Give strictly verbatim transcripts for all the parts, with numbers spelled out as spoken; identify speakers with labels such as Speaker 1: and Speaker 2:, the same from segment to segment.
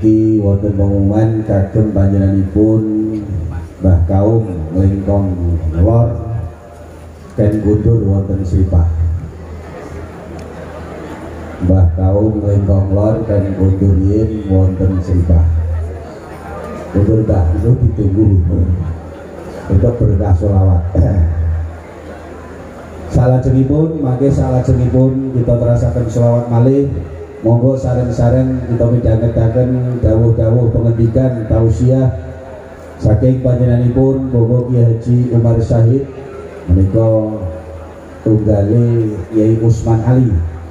Speaker 1: niki wonten pengumuman kagem panjenenganipun Mbah Kaum Lengkong Lor Ken Guntur wonten Sripah. Mbah Kaum Lengkong Lor Ken Guntur yen wonten Sripah. Guntur Mbah itu ditunggu untuk berkah sholawat. Salajengipun mangke salajengipun kita terasaken sholawat malih. Monggo sareng-sareng kita midhangetaken dawuh-dawuh pengendikan tausiah saking panjenenganipun Bapak Kyai Haji Umar Syahid menika tunggale Kyai Usman Ali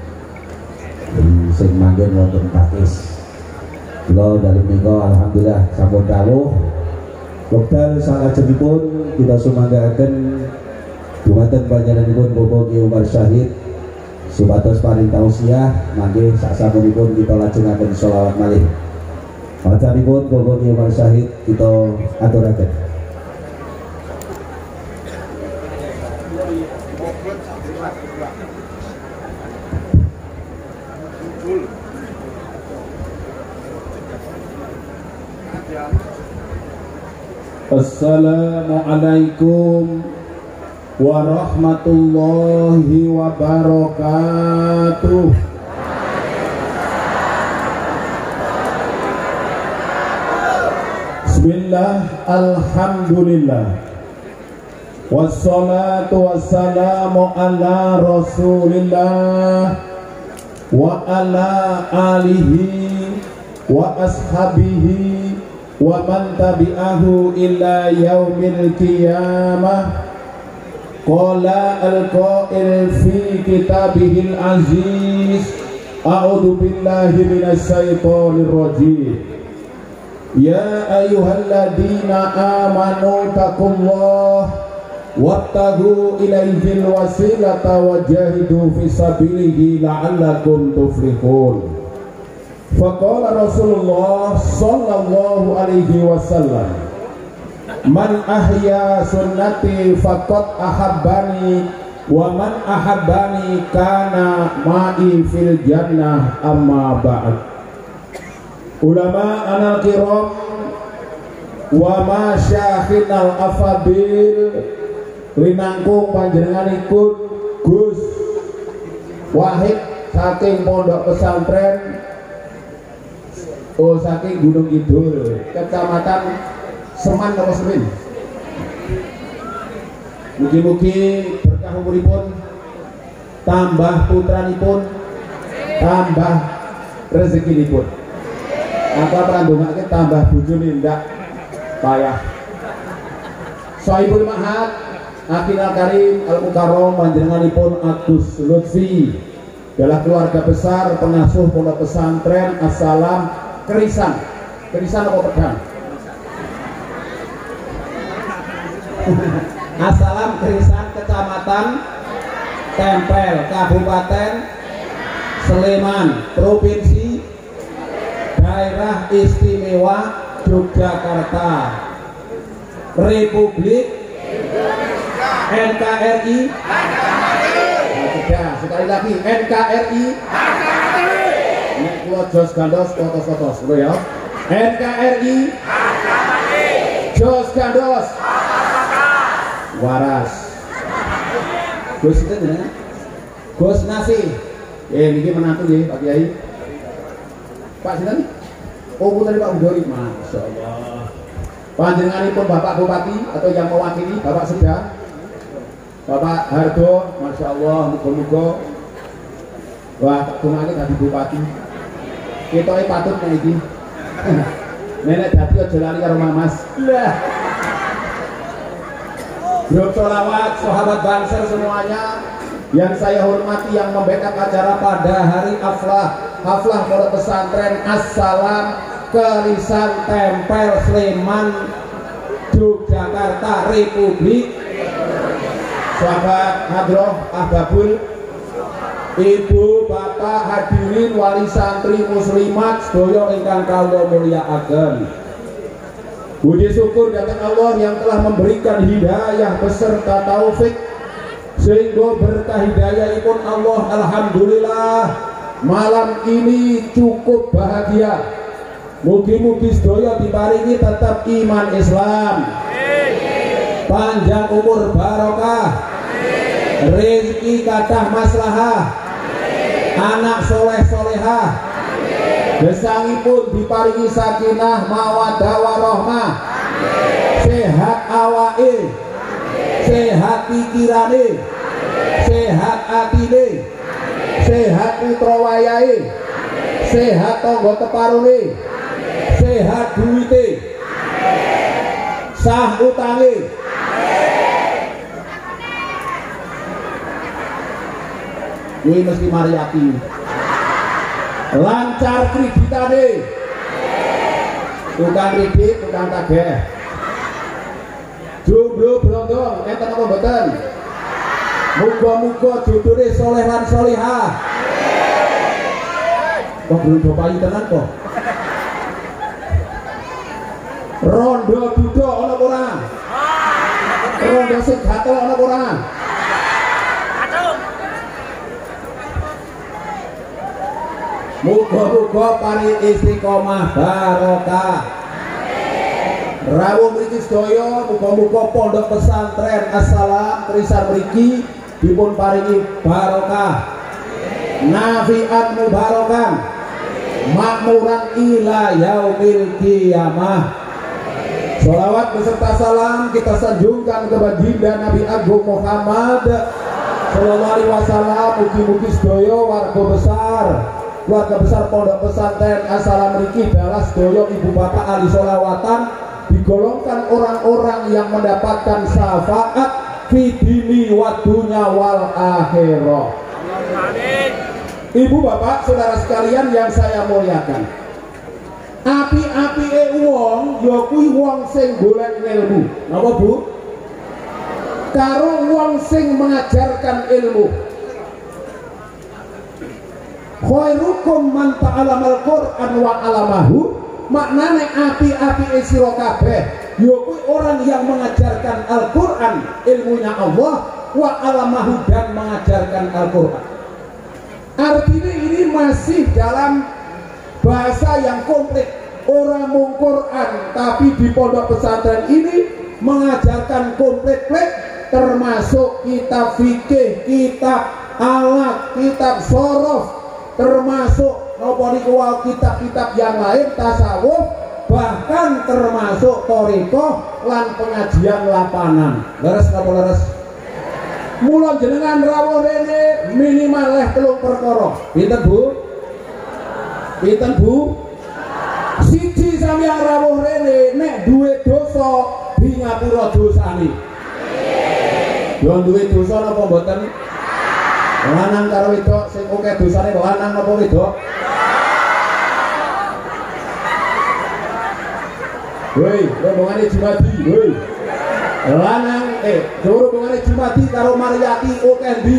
Speaker 1: sing manggen wonten Pakis. Kula dalem menika alhamdulillah sampun dawuh. Wekdal salajengipun kita sumanggaken dumateng panjenenganipun Bapak Kyai Umar Syahid supados paring tausiah mangke sasampunipun kita lajengaken sholawat malih. Macanipun Bapak Kyai Umar Syahid kita aturaken.
Speaker 2: Assalamualaikum warahmatullahi wabarakatuh. Bismillah, alhamdulillah, wassalatu wassalamu ala rasulillah wa ala alihi wa ashabihi wa man tabi'ahu ila yaumil qiyamah. Qala al-qa'il fi kitabihil aziz, a'udhu billahi minasyaitonir rajim. Ya ayyuhalladzina amanu taqullaha wattaqu ilaihil wasilata wajahidu fi sabilihi la'allakum tuflihun. Faqala Rasulullah sallallahu alaihi wasallam, man ahya sunnati faqad ahabbani wa man ahabbani kana ma'i fil jannah amma ba'd. Ulama anal kiram wa masyayikhnal afabil rinangkung panjenenganipun Gus Wahid saking pondok pesantren oh saking Gunung Kidul Kecamatan Seman apa Semin. Mugi-mugi berkah umuripun, tambah putranipun, tambah rezekinipun. Apa prandongake tambah bojone ndak payah. Sohibul Ma'had Akinal Karim Al-Mukarram panjenenganipun Agus Lutfi adalah keluarga besar pengasuh pondok pesantren Assalam Kerisan. Kerisan apa Pedang? Assalam Kerisan, Kecamatan Tempel, Kabupaten Sleman, Provinsi Daerah Istimewa Yogyakarta, Republik N K R I. Nah, sekali lagi N K R I. Ini keluar Jos Gandos, kotos-kotos, bro ya. N K R I. Jos Gandos. Waras. Gus itu ya. Gus Nasi. Eh, ini menantu ya Pak Kiai. Pak Sinten? Oh, putra Pak Udori. Masya Allah. Panjenenganipun Bapak Bupati atau yang mewakili Bapak Sudah. Bapak Hardo, Masya Allah, muga-muga. Wah, tak tungane dadi bupati. Ketoke patut nek iki. Nenek dadi aja lali karo Mamas. Lah. Grup sholawat, sahabat Banser semuanya yang saya hormati yang membackup acara pada hari Aflah Haflah Pondok Pesantren Assalam Kerisan Tempel Sleman Yogyakarta Republik. Sahabat Hadroh Ahbabul, Ibu Bapak hadirin wali santri muslimat sedaya ingkang kawula mulyakaken. Puji syukur datang Allah yang telah memberikan hidayah beserta taufik sehingga berkah hidayah pun Allah alhamdulillah malam ini cukup bahagia Mugi-mugi sedaya diparingi tetap iman Islam, panjang umur barokah, rezeki kathah maslahah, anak soleh solehah, gesangipun diparingi sakinah mawaddah warahmah, sehat awake, sehat pikirane, sehat atine, sehat putra wayahe, sehat tangga teparune, sehat duwite, sah utange, kuwi mesti mariyati, lancar kreditane, tukang kredit, tukang tagih, jomblo brondong, enten apa mboten? Muga-muga jodhone soleh lan solihah. Kok belum bayi tenan kok? Rondo duda ana apa ora? Rondo sing gatel ana apa ora? Muga-muga pari istiqomah barokah. Rawuh mriki sedaya muga-muga pondok pesantren Assalam Krisan mriki dipun paringi barokah, nafi'an mubarokan, makmuran ila yaumil qiyamah. Sholawat beserta salam kita sanjungkan kepada baginda Nabi Agung Muhammad Sallallahu Alaihi Wasallam. Mugi-mugi sedaya warga besar, keluarga besar pondok pesantren Assalam mriki dalah sedaya ibu bapak ahli sholawatan digolongkan orang-orang yang mendapatkan syafaat fi dini wa dunya wal akhirah. Ibu bapak saudara sekalian yang saya muliakan, api-api e wong ya kuwi wong sing golek ilmu. Napa Bu? Karo wong sing mengajarkan ilmu. Khairukum man ta'allamal Qur'an wa 'allamahu. Maknane api-api e sira kabeh ya kuwi orang yang mengajarkan Al-Qur'an, ilmunya Allah, wa 'allamahu dan mengajarkan Al-Qur'an. Artinya ini masih dalam bahasa yang komplit. Orang mung Quran tapi di pondok pesantren ini mengajarkan komplit-komplit, termasuk kitab fikih, kitab alat, kitab sorof, termasuk nopo niku kitab-kitab yang lain, tasawuf, bahkan termasuk thariqah lan pengajian lapangan. Leres napa leres? Mula jenengan rawuh rene minimal leh telung perkara. Pinten Bu? Pinten Bu? Siji sampeyan rawuh rene nek duwe dosa di ngapura dosane. Yo duwe dosa napa mboten? Lanang karo wedok sing akeh dosane lanang napa wedok? Woi, rombongane Jumadi, woi. Lanang eh rombongane Jumadi karo Mariyati akeh ndi?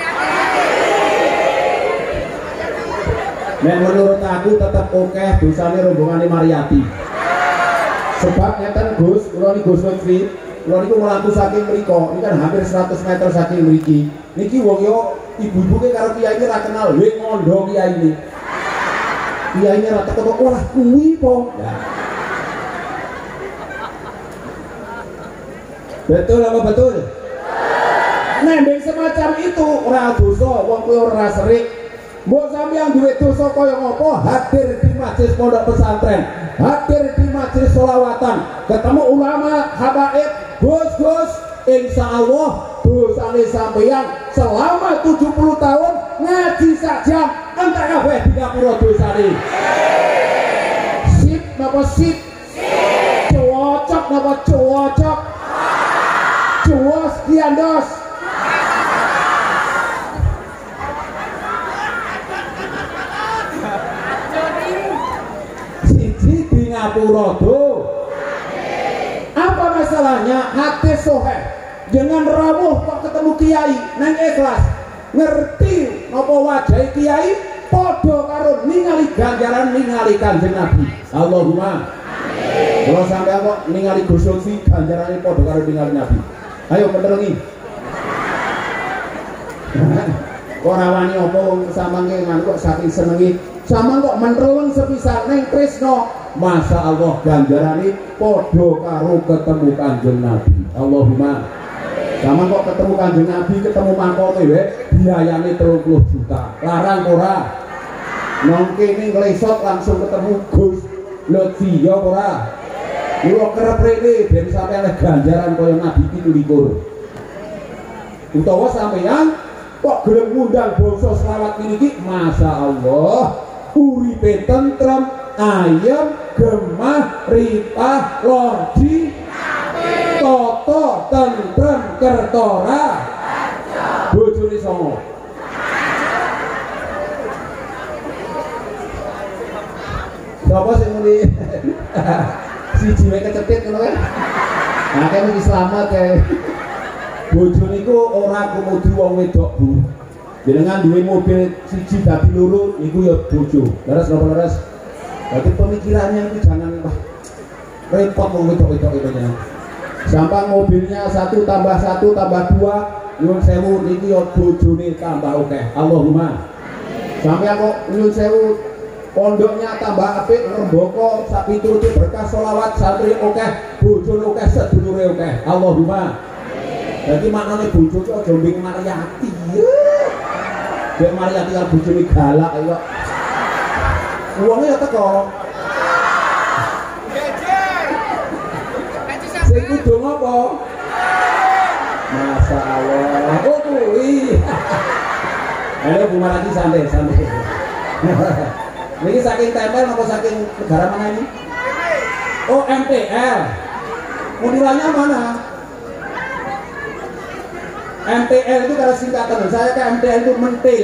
Speaker 2: Nek menurut aku tetap oke dosane rombongan Mariyati. Sebab ngeten Gus, kula niki Gus Lutfi, kula niku melantu saking mriko, ini kan hampir seratus meter saking mriki. Niki wong yo ibu-ibu ke karo kiai ra kenal, we ngondo kiai ini. Kiai ini ra teko ora kuwi po. Ya. Betul apa betul? Nembeng semacam itu ora dosa, wong kuwi ora serik. Mbok sampeyan duwe dosa kaya ngopo, hadir di majelis pondok pesantren, hadir di majelis sholawatan, ketemu ulama, habaib, Gus-gus, insyaallah dosane sampeyan selama tujuh puluh tahun ngaji saja entek kabeh di ngapura dosane. Sip napa sip? Cocok napa cocok? Cuos kiandos. Ngapura do. Apa masalahnya? Hati soheh, jangan rawuh kok ketemu kiai nang ikhlas, ngerti napa wajah kiai padha karo ningali ganjaran ningali Kanjeng Nabi. Allahumma amin. Kalau sampai kok ningali Gus Lutfi ganjarane padha karo ningali Nabi. Ayo menerengi. Kok rawani apa wong samangke ngan kok saking senengi sama kok menteleng sepisan neng Krisna, Masya Allah ganjarane podo karo ketemu Kanjeng Nabi. Allahumma. Sama kok ketemu Kanjeng Nabi, ketemu mangkome we biayane tiga puluh juta. Larang ora? Nang kene nglesot langsung ketemu Gus Lutfi ya ora? Yo kerep rene ben sampeyan ganjaran kaya Nabi pitu likur. Utawa sampeyan kok gelem ngundang bangsa selawat niki, Masya Allah uripe tentrem, ayem, gemah, ripah, lordi, toto, tentrem, kertora, bojone songo. Sapa sing muni siji wae kecetit ngono kan? Nah, kene iki selamat kae. Bojo niku ora kumudi wong wedok, Bu. Jenengan duwe mobil siji dadi loro niku ya bojo. Leres napa leres? Dadi pemikirannya itu jangan wah, repot wong wedok-wedok itu jenengan. Sampang mobilnya satu tambah satu tambah dua, nyuwun sewu niki ya bojone tambah akeh. Allahumma. Sampai kok nyuwun sewu pondoknya tambah apik, rembaka sak piturute berkah selawat, santri akeh, bojone akeh, sedulure akeh. Allahumma. Jadi maknanya bojo itu aja mbing Mariati. Dek Mariati karo bojone galak ayo. Uangnya ya teko. Sing kudu ngopo? Masya Allah. Oh kuwi. Ayo Bu Mariati santai santai. Ini saking tempel apa saking negara mana ini? Oh M T L. Modulannya mana? M T L itu kalau singkatan, saya ke M T L itu mentil.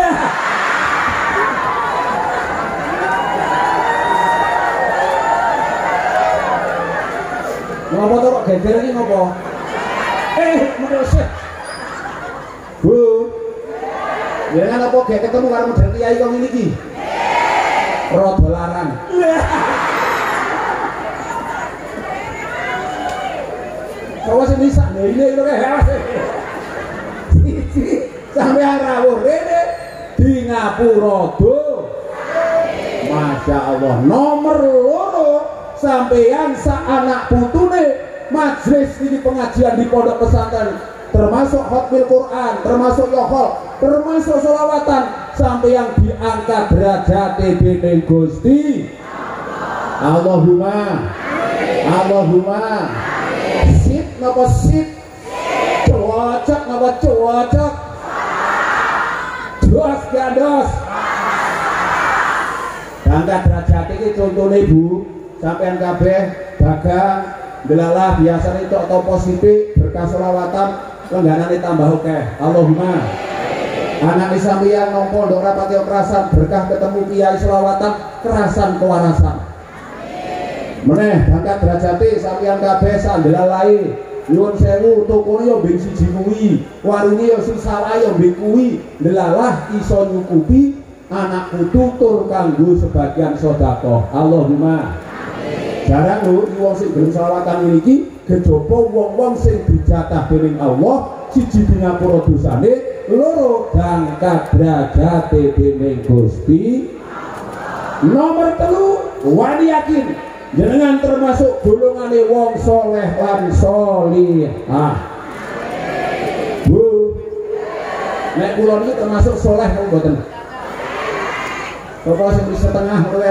Speaker 2: Ngopo tuh kok geger ini ngopo? Eh, menurut Bu, jangan apa gak ketemu karo model kiai kok ngene iki. Rodo larang. Kau sing bisa ngene lho hewas. Sampai rawuh rene di ngapura do. Masya Allah. Nomor loro sampeyan sak anak putune majelis ini pengajian di pondok pesantren, termasuk hotmil Quran, termasuk yohol, termasuk sholawatan, sampai yang diangkat derajat dening Gusti Allahumma. Allahumma. Sip napa sip? Cocok napa cocok? Dos gados. Angkat derajat iki contone Bu, sampean kabeh dagang delalah biasane tok to positif berkah selawatan lengganane tambah akeh. Allahumma. Anak sampeyan nang pondok rapati kerasan berkah ketemu kiai selawatan kerasan kewarasan. Meneh angkat derajate sampeyan kabeh sandelalai. Nyuwun sewu tokone yo mbing siji kuwi, warunge yo sisa wae yo mbing kuwi, delalah iso nyukupi anak putu tur kanggo sebagian sedekah. Allahumma. Jarang lho wong sing gelem selawatan niki kejaba wong-wong sing dijatah dening Allah, siji di ngapura dosane, loro dangkat derajate dening Gusti. Nomor telu wani yakin jenengan termasuk golongane wong soleh lan solihah. Bu, nek kula niki termasuk soleh napa mboten? Bapak sing setengah kowe.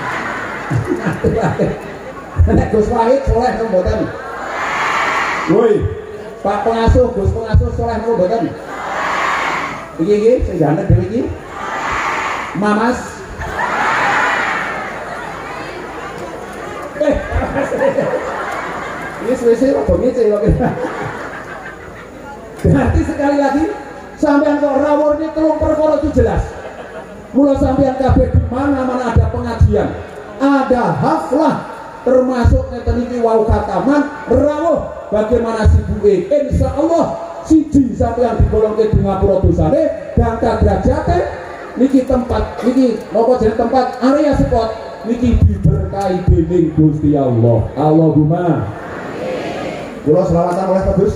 Speaker 2: Nek Gus Wahid soleh napa mboten? Woi, Pak Pengasuh, Gus Pengasuh soleh napa mboten? Iki iki sing jane dhewe iki. Mamas ini selesai kok ngece kok. Berarti sekali lagi sampean kok rawuh ini telung perkara itu jelas. Mula sampean kabeh di mana-mana ada pengajian, ada haflah, termasuk ngeten iki wau khataman rawuh bagaimana sibuke. Insyaallah siji sampean digolongke di ngapura dosane, dangkat derajate niki tempat niki napa jeneng tempat area spot niki diberkahi dening Gusti Allah. Allahumma. Kula selawatan oleh Gus.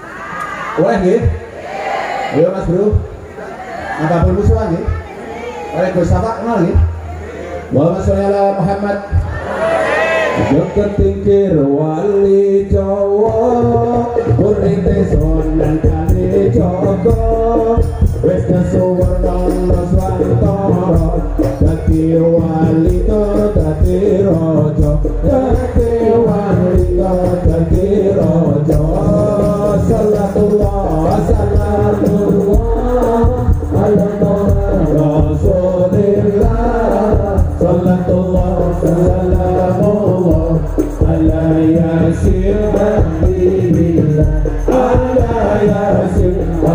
Speaker 2: Oleh nggih? Ayo Mas Bro. Apa pun musuhan nggih? Kalian Gus Safa kenal nggih? Allahumma sholli ala Muhammad.
Speaker 1: Joget tingkir wali Jawa urite sonan kali Joko wis kesuwerna Nuswantara dadi wali to dadi raja dadi wali to dadi raja sallallahu sallallahu ala Rasulillah sallallahu sallallahu ala yasin habibillah ala yasin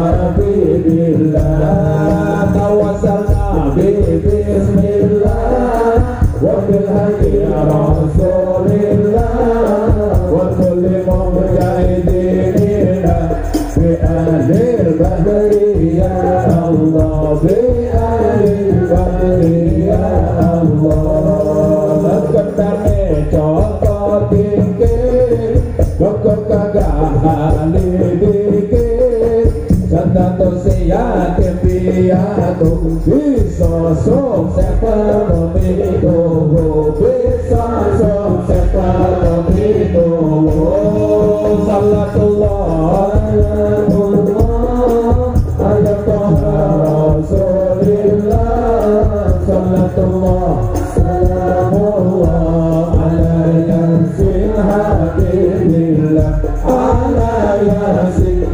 Speaker 1: habibillah tawassalna bi bismillah wa bil hadi rasulillah wa kulli mujahidin bi ahlil bahri ya Allah bi ahlil bahri ya Allah ketane contoh tingkir dokter kagak hali dikit santato siya kepiato bisa som sepenomito bisa som sepenomito sallallahu ala toha rasulillah sallallahu sallallahu ala yasin habibillah ala yasin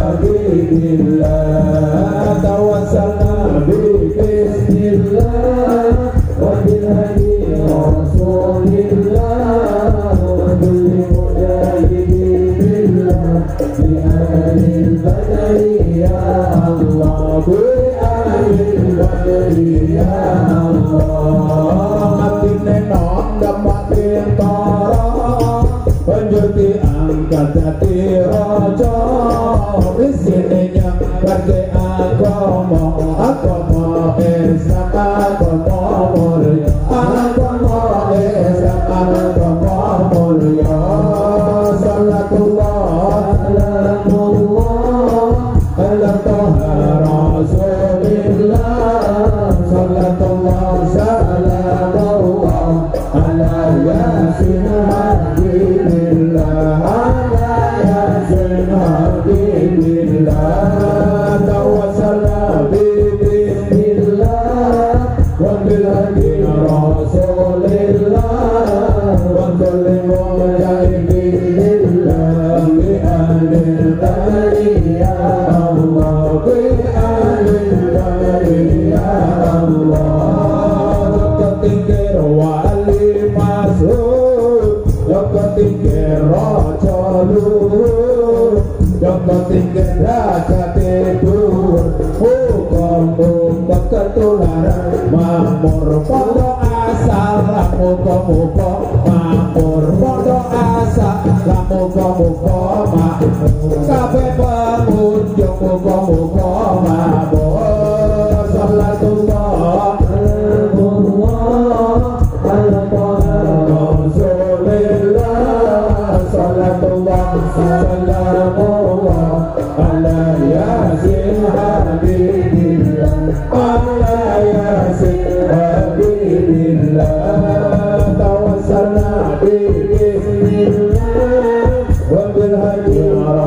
Speaker 1: habibillah tawassalna bi bismillah wa bil hadi rasulillah wa bil mujahidin billah bi ahlil badri ya Allah bi ahlil badri ya Allah matine non dapatin tara penjurti angkat dadi raja disininya bagi agama agama Islam agama mulia agama Islam agama mulia sallallahu ala toha rasulillah sallallahu sallallahu ala yasin habibillah ala yasin habibillah tawassalna bi bismillah wa bil hadi rasulillah wa kulli mujahidin bi ahlil bahri ya Allah bi ahlil bahri ya Allah ketingkir wali masuk ketingkir raja luhur ketingkir raja tidur muka-muka ketularan makmur pondok asal muka-muka makmur pondok asal muka-muka makmur kabeh pengunjung muka-muka makmur sallallahu ala rasulillah sallallahu sallallahu ala yasin habibillah ala yasin habibillah tawassalna bi bismillah wa bil hadi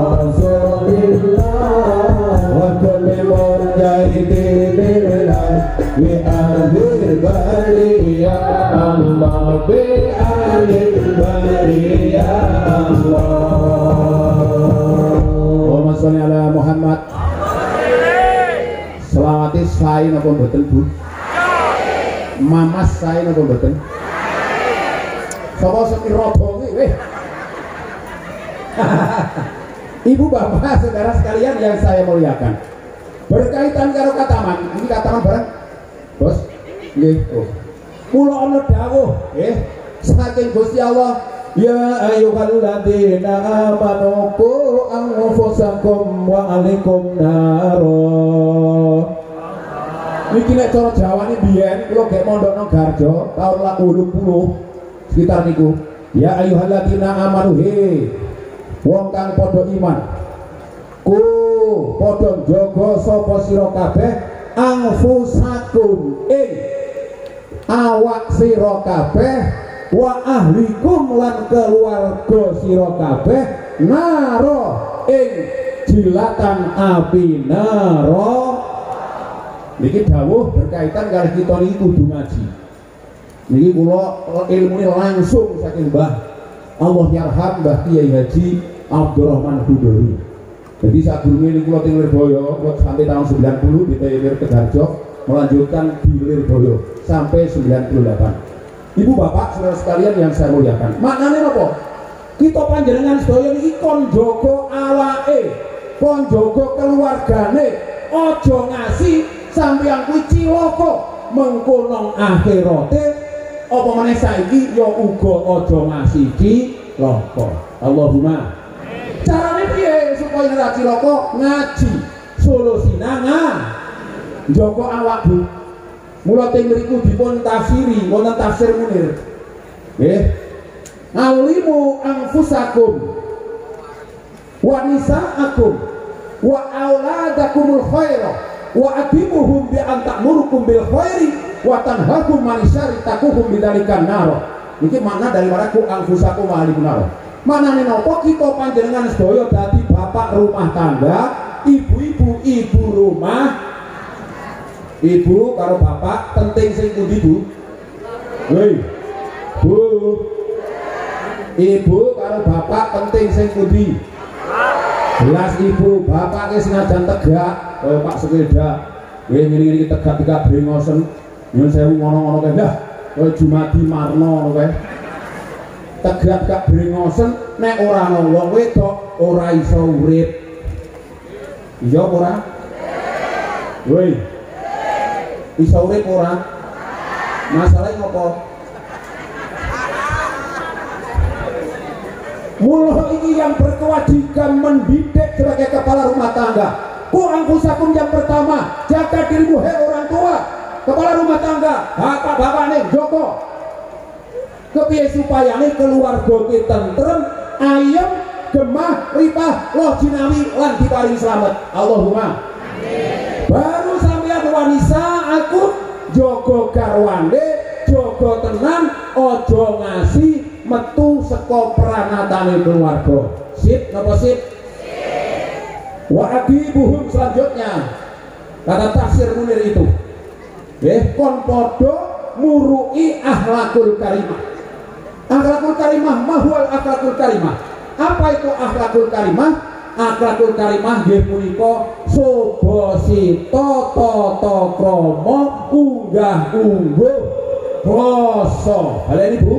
Speaker 1: rasulillah wa kulli mujahidin bi ahlil bahri ya Allah bi ahlil bahri ya Allah. Allahumma sholli ala Muhammad. Selawati sae napa mboten Bu? Mamas sae napa mboten? Sapa sing rodo kuwi weh. Ibu bapak saudara sekalian yang saya muliakan, berkaitan karo kataman, ini kataman barang bos nggih. Oh kula ana dawuh nggih saking Gusti Allah, ya ayyuhalladzina amanu qu anfusakum wa alaikum naro. Niki nek cara Jawane biyen kula gek mondokno Garjo taun laku puluh sekitar niku. Ya ayyuhalladzina amanu he wong kang padha iman, ku padha jaga sapa sira kabeh anfusakum
Speaker 2: anfusakum ing awak sira kabeh wa ahlikum lan keluarga sira kabeh naro ing jilatan api naro. Niki dawuh berkaitan kali kita niki kudu ngaji. Niki kula ilmune langsung saking Mbah Allah yarham Mbah Kiai Haji Abdurrahman Hudori. Jadi saat dulu ini kula teng Lirboyo sampai tahun sembilan puluh di T W R Tegarjo, melanjutkan di Lirboyo sampai sembilan puluh delapan. Ibu bapak saudara sekalian yang saya muliakan, maknanya apa? Kita panjenengan sedaya niki kon jaga awake, kon jaga keluargane, aja ngasih sampeyan kuwi cilaka mengko nang akhirate apa meneh saiki ya uga aja ngasih cilaka. Allahumma. Carane piye supaya ora cilaka? Ngaji. Solusina njaga awak Bu. Mula teng mriku dipun tafsiri wonten tafsir Munir. Nggih. Alimu anfusakum wa nisaakum wa auladakumul khaira wa adimuhum bi an ta'murukum bil khairi wa tanhakum man syarri takuhum bidzalikan nar. Iki makna daripada ku anfusakum wa alikum nar. Manane napa kita panjenengan sedaya dadi bapak rumah tangga, ibu-ibu ibu rumah. Ibu karo bapak penting sing pundi Bu? Hei. Bu. Ibu karo bapak penting sing pundi? Jelas ibu, bapak ki senajan tegak, kaya Pak Sepeda. Nggih ngene-ngene tegak-tegak brengosen. Nyun sewu ngono-ngono kae dah. Kaya Jumadi Marno ngono kae. Tegak-tegak brengosen nek ora ana wong wedok ora iso urip. Iya ora? Woi. Iso urip ora? Masalahnya ngopo? Mula ini yang berkewajiban mendidik sebagai kepala rumah tangga. Ku anfusakum yang pertama, jaga dirimu hei orang tua, kepala rumah tangga, bapak-bapak nih Joko. Kepiye supaya nih keluarga kita tentrem, ayem, gemah, ripah, loh jinawi lan diparing selamat. Allahumma. Baru sampeyan wanisa aku Joko garwane, Joko tenan, ojo ngasih metu saka pranatane keluarga. Sip napa sip? Sip. Wa adibuhum selanjutnya kata tafsir Munir itu nggih kon padha murui akhlakul karimah. Akhlakul karimah mahwal akhlakul karimah. Apa itu akhlakul karimah? Akhlakul karimah nggih punika soba sita tata krama unggah ungguh basa. Baleni Bu.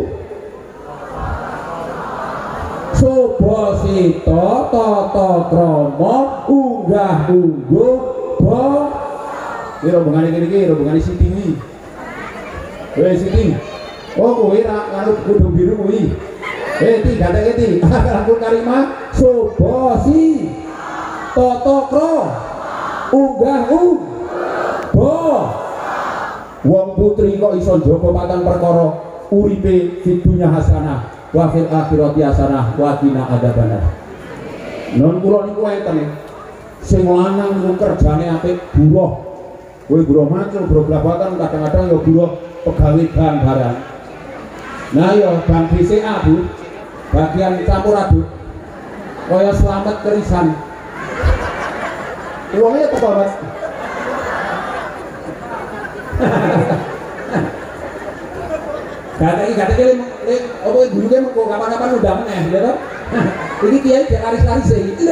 Speaker 2: Soba sita tata krama unggah ungguh basa. Iki rombongane kene iki rombongane Siti iki. Weh Siti. Oh kowe ra karo kudu biru kuwi. Eh ti gandeng ti. Akhlakul karimah soba si tata krama unggah ungguh. Wong putri kok iso njaga patang perkara uripe fidunya hasanah wa fil akhirati hasanah wa qina adzabannar. Non kula niku enten sing lanang niku kerjane apik buruh. Kowe buruh macul, buruh blabatan, kadang-kadang ya buruh pegawai bank barang. Nah ya bank B C A Bu, bagian campur aduk kaya selamat kerisan. Uangnya teko Mas. Gak ada iki apa gurune mengko kapan-kapan udah meneh ya toh. Iki kiai dia laris-laris iki.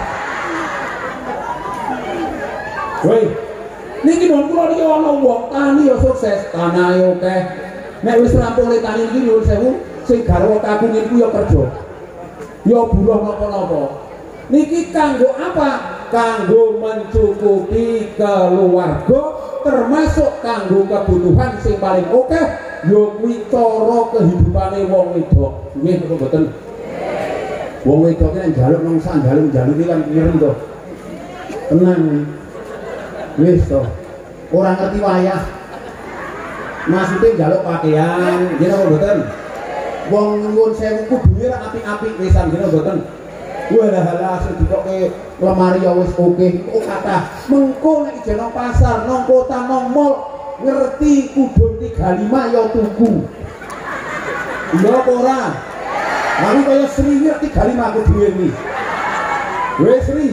Speaker 2: Woi. Niki non kula niki ana wong tani ya sukses, tanah ya akeh. Nek wis rampung le tani iki nyuwun sewu, sing garwa kakung niku ya kerja. Ya buruh napa-napa. Niki kanggo apa? Kanggo mencukupi keluarga, termasuk kanggo kebutuhan sing paling oke yo kuwi cara kehidupane wong wedok. Nggih napa mboten? Wong wedok nek njaluk nang sandalung-jaluk iki kan mireng to. Tenang. Wis to. Ora ngerti wayah. Maksude njaluk pakaian, nggih napa mboten? Wong nyuwun sewu kudune ra apik-apik wisan nggih napa mboten? Walah halah sing dikoke lemari ya wis oke, kok kathah. Mengko nek ijo nang pasar, nang kota, nang mall ngerti kudung tiga puluh lima ya tuku. Iya apa ora? Aku kaya Sri ngerti tiga puluh lima aku dhewe iki. Wes Sri.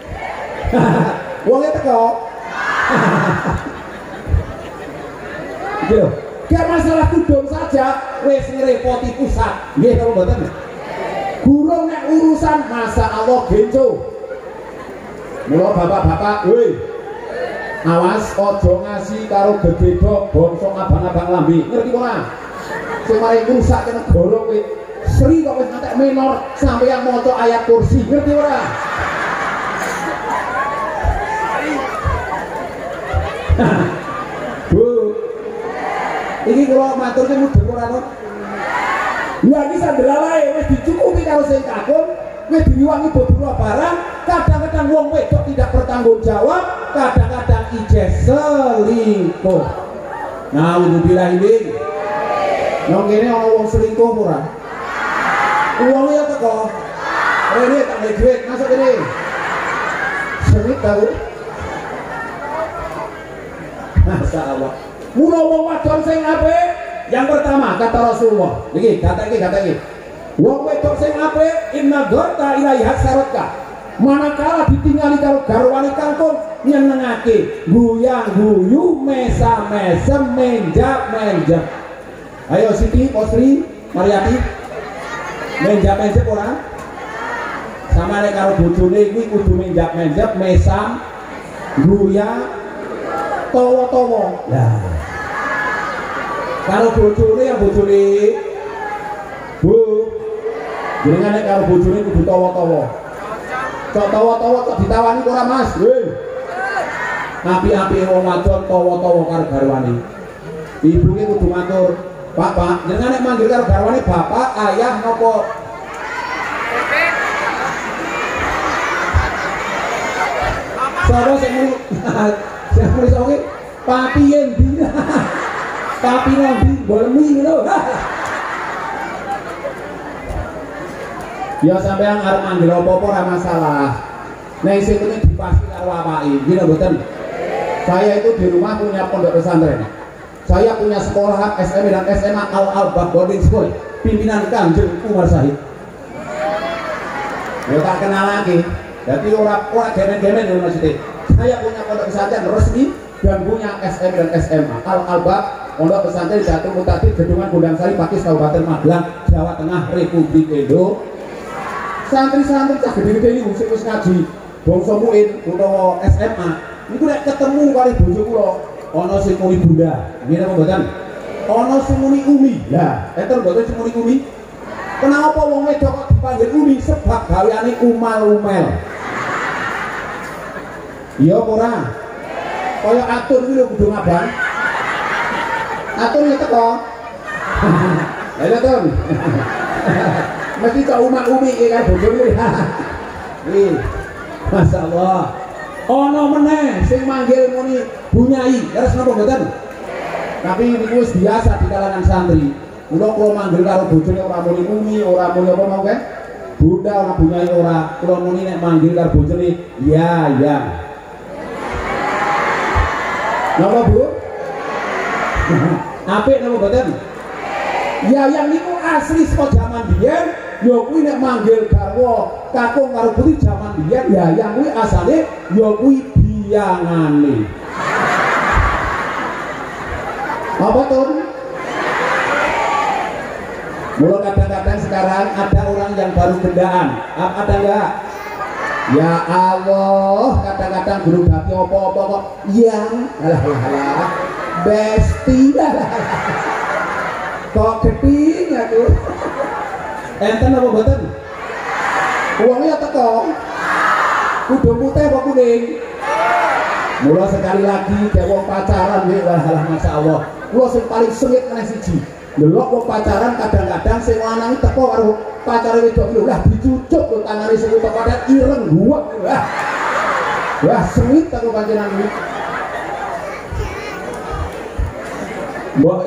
Speaker 2: Wonge teko. Yo, gak masalah kudung saja wis ngrepoti pusat. Nggih apa mboten? Gurung nek urusan masa Allah genco. Mula bapak-bapak, woi. Awas ojo ngasih karo gegedok bangsa abang-abang lambe. Ngerti ora? Sing mari rusak kena negara kowe. Sri kok wis ngantek menor sampeyan maca ayat kursi. Ngerti ora? Bu. Iki kula maturke mudhun ora to? Lha iki sandelalae wis dicukupi karo sing kakung, wis diwangi bobro barang, kadang-kadang wong wedok tidak bertanggung jawab, kadang-kadang ijeh selingkuh. Nah, udah ini. Nang kene ana wong selingkuh ora? Uangnya ya teko. Rene tak ada duit, masuk kene. Sengit tahu. Masya Allah. Mula wong wadon sing apik, yang pertama kata Rasulullah. Niki, kata iki, kata iki. Wong wedok sing apik inna gharta ilaiha saratka. Manakala ditinggali karo garwane kangkung nyenengake, guyang guyu, mesa mesem, menjak menjak. Ayo Siti, Posri, Mariati, menjak menjak ora? Sama nek karo bojone kuwi kudu menjak menjak, mesam, guyang, towo-towo. Lah. Karo bojone ya bojone. Bu. Jenengan nek karo bojone kudu towo-towo. Cok tawa-tawa kok ditawani ora Mas. Hei. Api-api wong wadon tawa-tawa karo garwane. Ibuke kudu matur, "Pak, Pak, jenengan nek manggil karo garwane bapak, ayah napa?" Sapa sing muni? Sing muni soke, "Papi yen ndi?" Papi nanti bolemi ngono. Ya sampean arep manggil apa-apa ora masalah. Nek sing penting dipasti karo awake. Gini mboten. Saya itu di rumah punya pondok pesantren. Saya punya sekolah S M dan S M A Al-Albab Boarding School. Pimpinan Kanjeng Umar Syahid. Ya tak kenal lagi. Jadi orang orang gemen-gemen di universitas. Saya punya pondok pesantren resmi dan punya S M dan S M A Al-Albab Pondok Pesantren Jatuh Mutakhir Gedungan Gondang Sari Pakis Kabupaten Magelang Jawa Tengah Republik Indonesia. Santri-santri cah gede-gede ini musik wis ngaji bangsa muin utawa S M A niku nek ketemu kali bojo kula ana sing muni bunda ngene apa mboten ana sing muni umi lah enten mboten sing muni umi kenapa wong wedok kok dipanggil umi sebab gaweane umal-umel iya apa ora kaya atur iki lho kudu ngabang atur ya teko lha to mesti tak umak-umi kan bojone. Ih. Masyaallah. Ana meneh sing manggil muni bunyai, terus napa mboten? Tapi niku wis biasa di kalangan santri. Mula kula manggil karo bojone ora muni umi, ora muni apa mau kan? Bunda ora bunyai ora. Kula muni nek manggil karo bojone ya ya. Napa Bu? Apik napa mboten? Ya yang niku asli saka jaman biyen. Yo kuwi nek manggil garwa kakung karo putih jaman biyen ya yang kuwi asale yo kuwi biyangane. Apa tuh? Mula kadang-kadang sekarang ada orang yang baru gendaan. Ada enggak? Ya Allah, kadang-kadang guru dadi apa-apa kok yang alah alah besti kok geding aku. Enten apa mboten? Uangnya teko. Kudu putih apa kuning? Mula sekali lagi dek wong pacaran nggih walah masyaallah. Kula sing paling sengit meneh siji. Delok wong pacaran kadang-kadang sing lanang teko karo pacare wedok lho lah dicucuk lho tangane sing teko padha ireng guwek. Wah. Wah sengit aku panjenengan iki. Mbok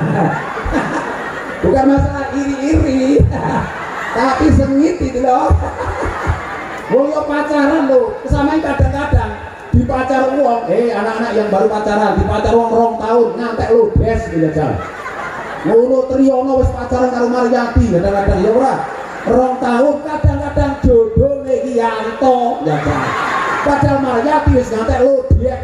Speaker 2: bukan masalah iri-iri tapi sengit itu loh. Wong yo pacaran loh kesamaan kadang-kadang dipacar uang, eh anak-anak yang baru pacaran dipacar uang rong tahun ngantek ludes gitu jal. Ngono Triyono wis pacaran karo Maryati kadang-kadang ya ora. Rong tahun kadang-kadang jodoh iki Yanto ya jal. Padahal Maryati wis ngantek ludes.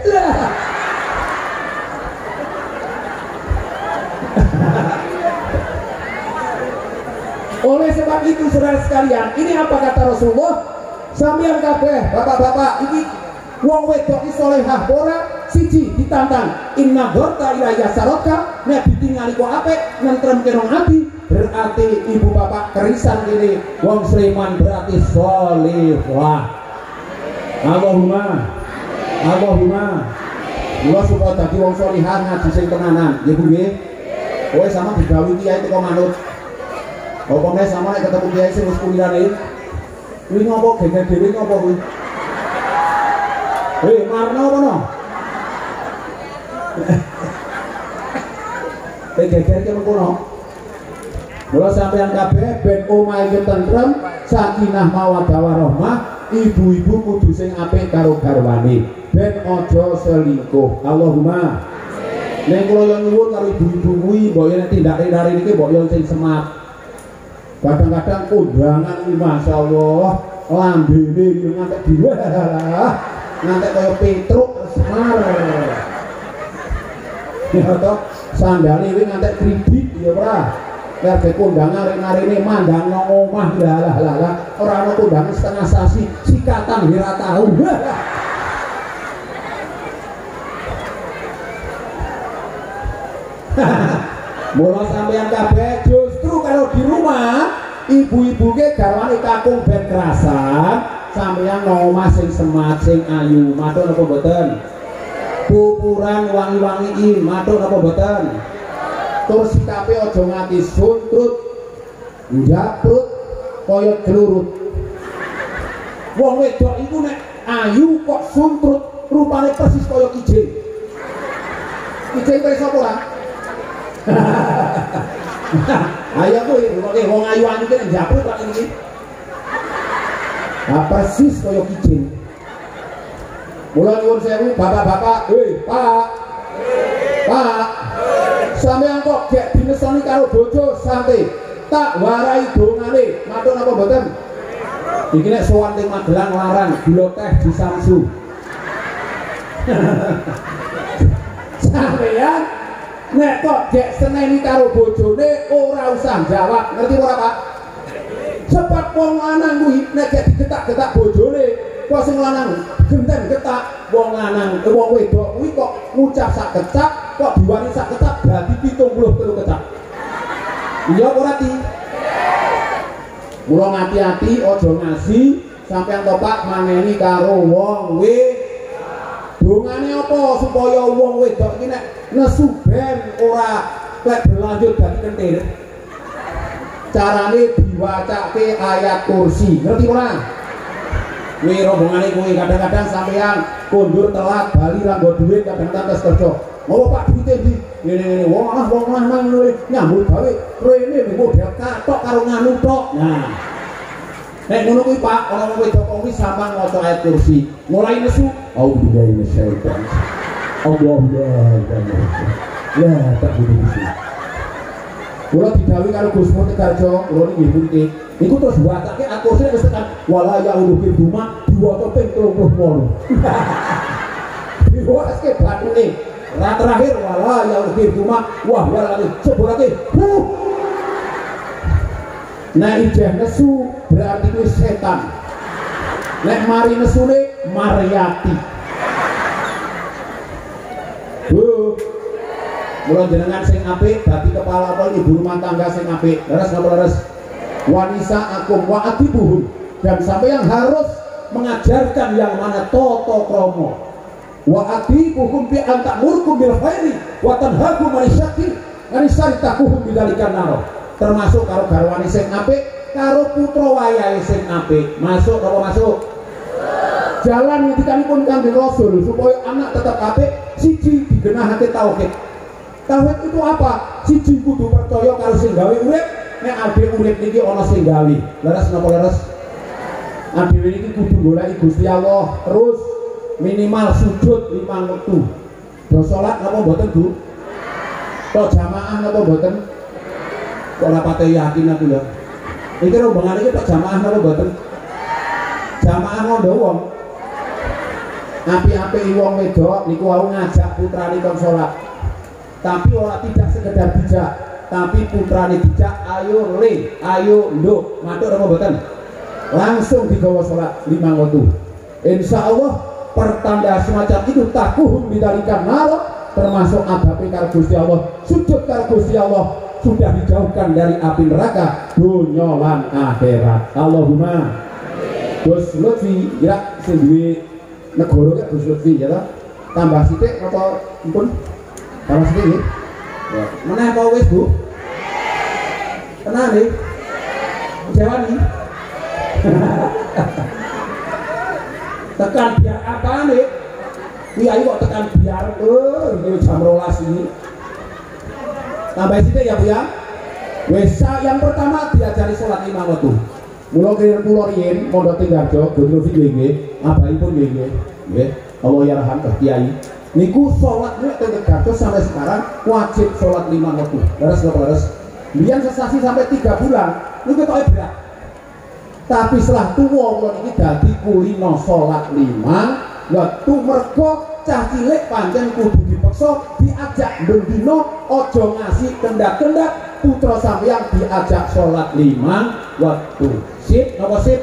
Speaker 2: Oleh sebab itu saudara sekalian, ini apa kata Rasulullah? Sampeyan kabeh, bapak-bapak, iki wong wedok iki salehah ora siji ditantang. Inna dzarta ila yasaraka, nek ditingali kok apik, nentremke nang ati, berarti ibu bapak kerisan kene wong Sleman berarti salihah. Allahumma Allahumma mula supaya dadi wong salihah ngaji sing tenanan, nggih Bu nggih. Kowe sama digawe kiai teko manut. Apa nek sama nek ketemu kiai sing wis kulirane kuwi ngopo geger dhewe ngopo kuwi? Hei, marno apa no? Eh geger ki mengkono. Mula sampeyan kabeh ben omahe tentrem, sakinah mawaddah warahmah, ibu-ibu kudu sing apik karo garwane. Ben aja selingkuh. Allahumma. Nek kula yo nyuwun karo ibu-ibu kuwi, mbok yen tindak-tindake niki mbok yo sing semat. Kadang-kadang undangan ini Masya Allah lambene ngantek dua ngantek kaya Petruk semar ya toh sandali ini ngantek kredit ya ora kabeh kondangan rene-rene mandang nang omah lah lah lah ora ana kondangan setengah sasi sikatan ora tahu. Mula sampeyan kabeh justru kalau di rumah ibu-ibu ke garwane kakung ben kerasan, sampeyan omah sing semat sing ayu, matur napa mboten? Pupuran wangi-wangi matur napa mboten? Tur sikape aja nganti suntrut, njaprut kaya glurut. Wong wedok iku nek ayu kok suntrut, rupane persis kaya kijing. Kijing kaya sapa ora? Ayo kuwi oke wong ayu-ayu ki njaprut kok iki. Ah persis kaya kijing. Mula nyuwun sewu bapak-bapak, hei Pak. Pak. Sampeyan kok gek dinesoni karo bojo santai. Tak warai dongane. Matur napa mboten? Iki nek sowan teng Magelang larang gula teh di Samsu. Sampeyan nek kok gek seneni karo bojone ora usah jawab, ngerti ora Pak? Sebab wong lanang kuwi nek gek digetak-getak bojone, kok sing lanang genten getak, wong lanang eh, wong wedok kuwi kok ngucap sak getak, kok diwani sak getak dadi pitung puluh telu getak. Iya ora ti? Mula ngati-ati aja ngasih sampeyan to Pak maneni karo wong wedok. Dongane apa supaya wong wedok iki nek nesu ben ora lek berlanjut dadi kentir. Carane diwacake ayat kursi. Ngerti ora? Kuwi rombongane kuwi kadang-kadang sampeyan kondur telat bali ra nggo dhuwit kadang-kadang tes kerja. Ngopo Pak duwite ndi? Ngene-ngene wong ah wong lanang ngono nyambut gawe rene model katok karo nganu tok. Nah. Nek ngono kuwi Pak, ana wong wedok kuwi sampeyan maca ayat kursi. Mulai nesu, auzubillahi minasyaitan. Allahu akbar. Ya, tak butuh isi. Kula didhawuhi karo Gusmu Tegarjo, kula nggih punti. Iku terus wacake ayat kursi wis tekan wala ya'udhu bima diwaca ping tiga puluh delapan. Diwaske batune. Ra terakhir wala ya'udhu bima wah wala sebolake. Nah ijeh nesu berarti itu setan. Nek mari nesune Maryati. Bu, mula jenengan sing apik dadi kepala apa ibu rumah tangga sing apik. Leres napa leres? Wanisa akum wa atibuhum. Dan sampai yang harus mengajarkan yang mana toto kromo. Wa atibuhum bi antamurkum bil khairi wa tanhakum anil syarri wa nisaritakuhum bidzalikan nar. Termasuk karo garwane sing apik, karo putra wayahe sing apik. Masuk apa masuk? Jalan ngendikanipun Kanjeng Rasul supaya anak tetap apik, siji digenahake tauhid. Tauhid itu apa? Siji kudu percaya karo sing gawe urip, nek adewe urip niki ana sing gawe. Leres napa leres? Adewe niki kudu goleki Gusti Allah terus minimal sujud lima waktu. Do salat napa mboten Bu? Kok jamaah napa mboten? Kok ora pate yakin aku ya. Iki rombongan iki kok jamaah napa mboten? Jamaah ngono wong. Api-api wong wedok niku wau ngajak putrane kon salat. Tapi ora tidak sekedar bijak, tapi putrane bijak, ayo le, ayo nduk, matur apa mboten? Langsung digawa salat lima waktu. Insya Allah pertanda semacam itu takuhum bidalikan naro, termasuk adabi karo Gusti Allah, sujud karo Gusti Allah sudah dijauhkan dari api neraka dunya lan akhirat. Allahumma. Gus Lutfi ya sing duwe negara ya Gus Lutfi ya ta. Tambah sithik apa ampun? Tambah sithik nggih. Ya, meneh apa wis Bu? Tenang nih. Jawab nih. Tekan biar apa nih? Kiai kok tekan biar eh ini jam rolas ini. Tambah sithik ya Bu ya. Wes yang pertama diajari sholat lima waktu. Mula kira kula riyen mondok teng Garjo, Gus Lutfi nggih, abahipun nggih nggih. Allah yarham Mbah Kiai. Niku sholat nek teng Garjo sampai sekarang wajib sholat lima waktu. Leres napa leres? Biyen sesasi sampai tiga bulan niku ketoke berat. Tapi setelah tuwa kula niki dadi kulino sholat lima waktu mergo cah cilik pancen kudu dipeksa diajak ndendino aja ngasih kendak-kendak putra sampeyan diajak sholat lima waktu. Sip napa sip?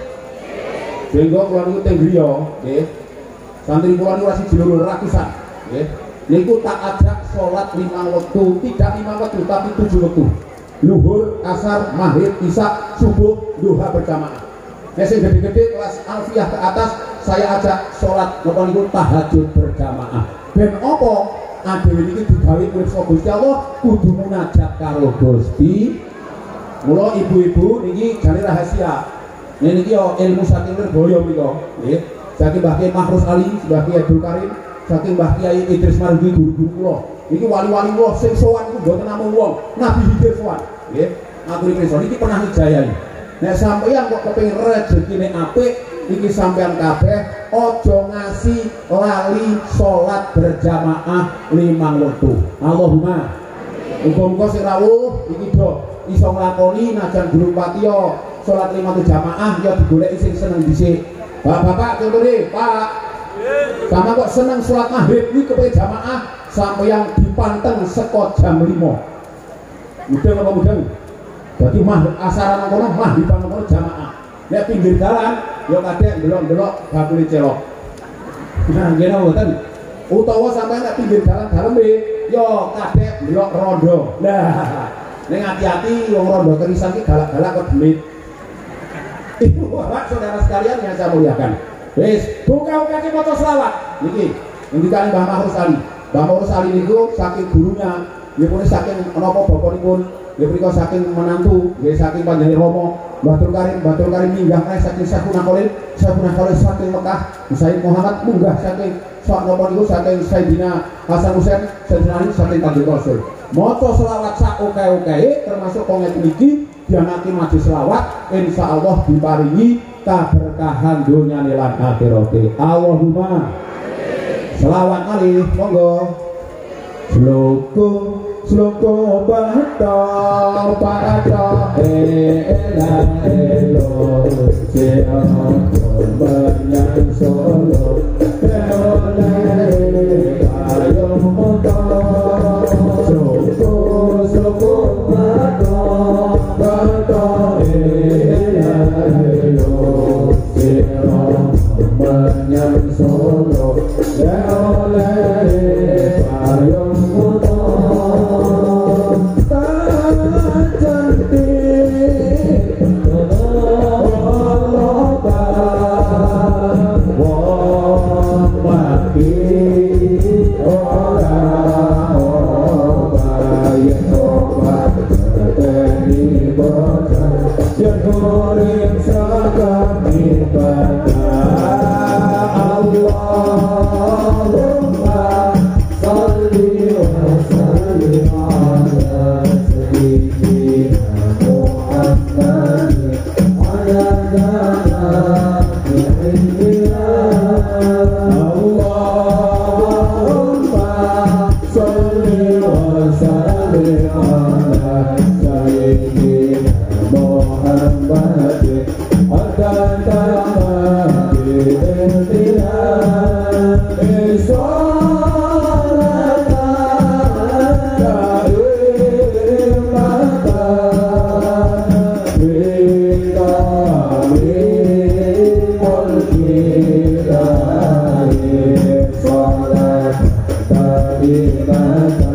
Speaker 2: Benggo kula niku teng griya nggih. Santri kula niku siji loro ratusan nggih. Niku tak ajak sholat lima waktu, tidak lima waktu tapi tujuh waktu. Luhur, asar, maghrib, isya, subuh, duha berjamaah. Nek sing gede-gede kelas alfiyah ke atas saya ajak sholat napa niku tahajud berjamaah. Ben apa? Adewe niki digawe urip saka Gusti Allah kudu munajat karo Gusti. Mula ibu-ibu niki jane rahasia. Niki yo ilmu saking Lirboyo menika, nggih. Saking Mbah Kiai Mahrus Ali, Mbah Kiai Abdul Karim, saking Mbah Kiai Idris Mardi guru-guru kula. Niki wali-wali kula sing sowan iku mboten namung wong, Nabi Khidir sowan, nggih. Aku iki niki pernah hijayahi. Nek sampeyan kok kepengin rezekine apik, iki sampeyan kabeh aja ngasih lali salat berjamaah lima waktu. Allahumma. Muga-muga sing rawuh iki do iso nglakoni najan guru patiya salat lima waktu jamaah ya digoleki sing seneng dhisik. Bapak-bapak contone, Pak. Sama kok seneng salat maghrib iki kepengin jamaah sampeyan dipanteng saka jam lima. Mudeng apa mudeng? Jadi mah asaran kono mah di panggono jamaah. Nek pinggir dalan yo kadek delok-delok bakule celok. Nah, ngene mboten. Utawa sampeyan nek pinggir dalan daleme yo kadek delok rondo. Nah, ning hati-hati wong rondo kerisan ki galak-galak kok demit. Ibu bapak saudara sekalian yang saya muliakan. Wis, buka-buka maca selawat niki. Ngendikane Mbah Mahrus Ali. Mbah Mahrus Ali niku saking gurunya, nggih saking menapa bapanipun ya prika saking menantu, ya saking panjenengan Romo, Batur Karim, Batur Karim minggah kae saking Syekhuna Khalil, Syekhuna Khalil saking Mekah, Sayyid Muhammad munggah saking sak napa niku saking Sayyidina Hasan Husain, Sayyidina Ali saking Kanjeng Rasul. Maca selawat sak oke-oke termasuk konget niki dianake maju selawat insyaallah diparingi kaberkahan dunyane lan akhirate. Allahumma selawat malih monggo. Sloko Sloko bata pada elang elo seang banyak solo elai ayo mata Sloko Sloko bata bata elang elo seang banyak solo elai ayo mata Allah
Speaker 1: bade akan taramati entira esorata kare mata bekami molkira esorat tarimatan